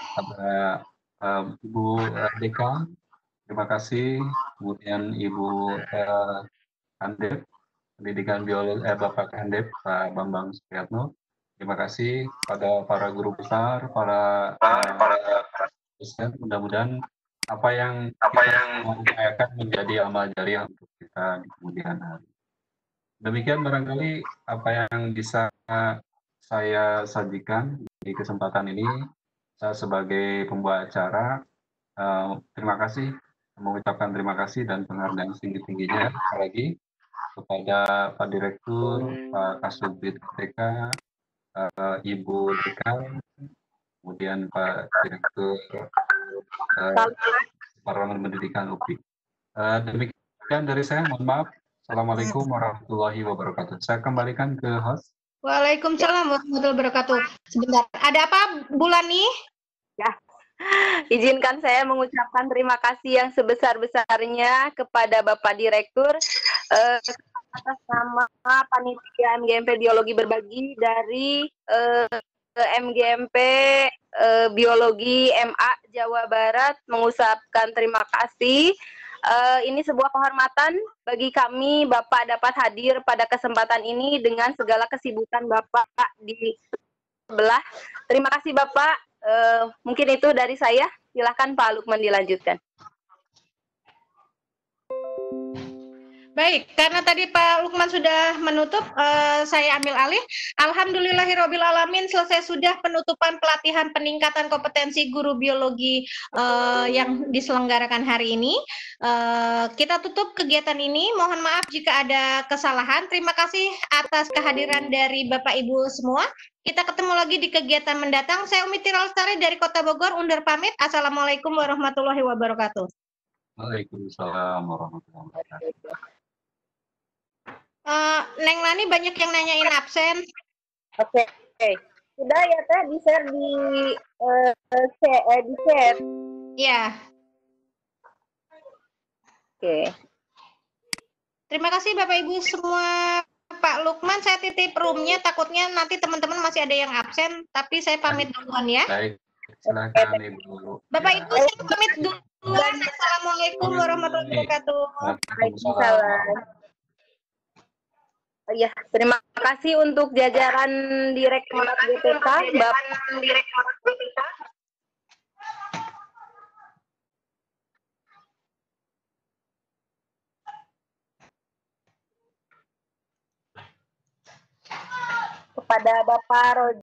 ada uh, Ibu Deka, terima kasih, kemudian Ibu uh, Kandep, Pendidikan Biologi, eh, Bapak Kandep, Pak Bambang Supriyatno, terima kasih pada para guru besar, para uh, para dosen, mudah-mudahan apa yang apa yang akan menjadi amal jariah untuk kita di kemudian hari. Demikian barangkali apa yang bisa saya sajikan di kesempatan ini. Saya sebagai pembawa acara, uh, terima kasih, mengucapkan terima kasih dan penghargaan tinggi-tingginya lagi kepada Pak Direktur, Pak Kasubdit K T K, uh, Ibu Dekan, kemudian Pak Direktur uh, Departemen Pendidikan U P I. Uh, demikian dari saya, mohon maaf. Assalamualaikum warahmatullahi wabarakatuh. Saya kembalikan ke host. Waalaikumsalam warahmatullahi wabarakatuh. Sebentar, ada apa Bu Lani? Ya, izinkan saya mengucapkan terima kasih yang sebesar-besarnya kepada Bapak Direktur uh, atas nama Panitia M G M P Biologi Berbagi dari uh, M G M P uh, Biologi M A Jawa Barat, mengucapkan terima kasih. Uh, ini sebuah kehormatan bagi kami Bapak dapat hadir pada kesempatan ini dengan segala kesibukan Bapak di sebelah. Terima kasih Bapak. Uh, mungkin itu dari saya. Silakan Pak Lukman dilanjutkan. Baik, karena tadi Pak Lukman sudah menutup, eh, saya ambil alih. Alhamdulillahirobbilalamin, selesai sudah penutupan pelatihan peningkatan kompetensi guru biologi eh, yang diselenggarakan hari ini. Eh, kita tutup kegiatan ini. Mohon maaf jika ada kesalahan. Terima kasih atas kehadiran dari Bapak Ibu semua. Kita ketemu lagi di kegiatan mendatang. Saya Umi Tiralstari dari Kota Bogor, undur pamit. Assalamualaikum warahmatullahi wabarakatuh. Waalaikumsalam warahmatullahi wabarakatuh. Uh, Neng Lani banyak yang nanyain absen. Oke, okay. Sudah ya Teh, di-share di uh, uh, di chat. Ya. Oke. Okay. Terima kasih Bapak Ibu semua. Pak Lukman, saya titip roomnya, takutnya nanti teman-teman masih ada yang absen, tapi saya pamit duluan ya. Baik, silakan Ibu. Bapak Ibu, saya pamit duluan. Assalamualaikum warahmatullahi wabarakatuh. Waalaikumsalam. Oh, ya, terima kasih untuk jajaran Direktorat G T K, Bapak Direktorat G T K. Kepada Bapak Roji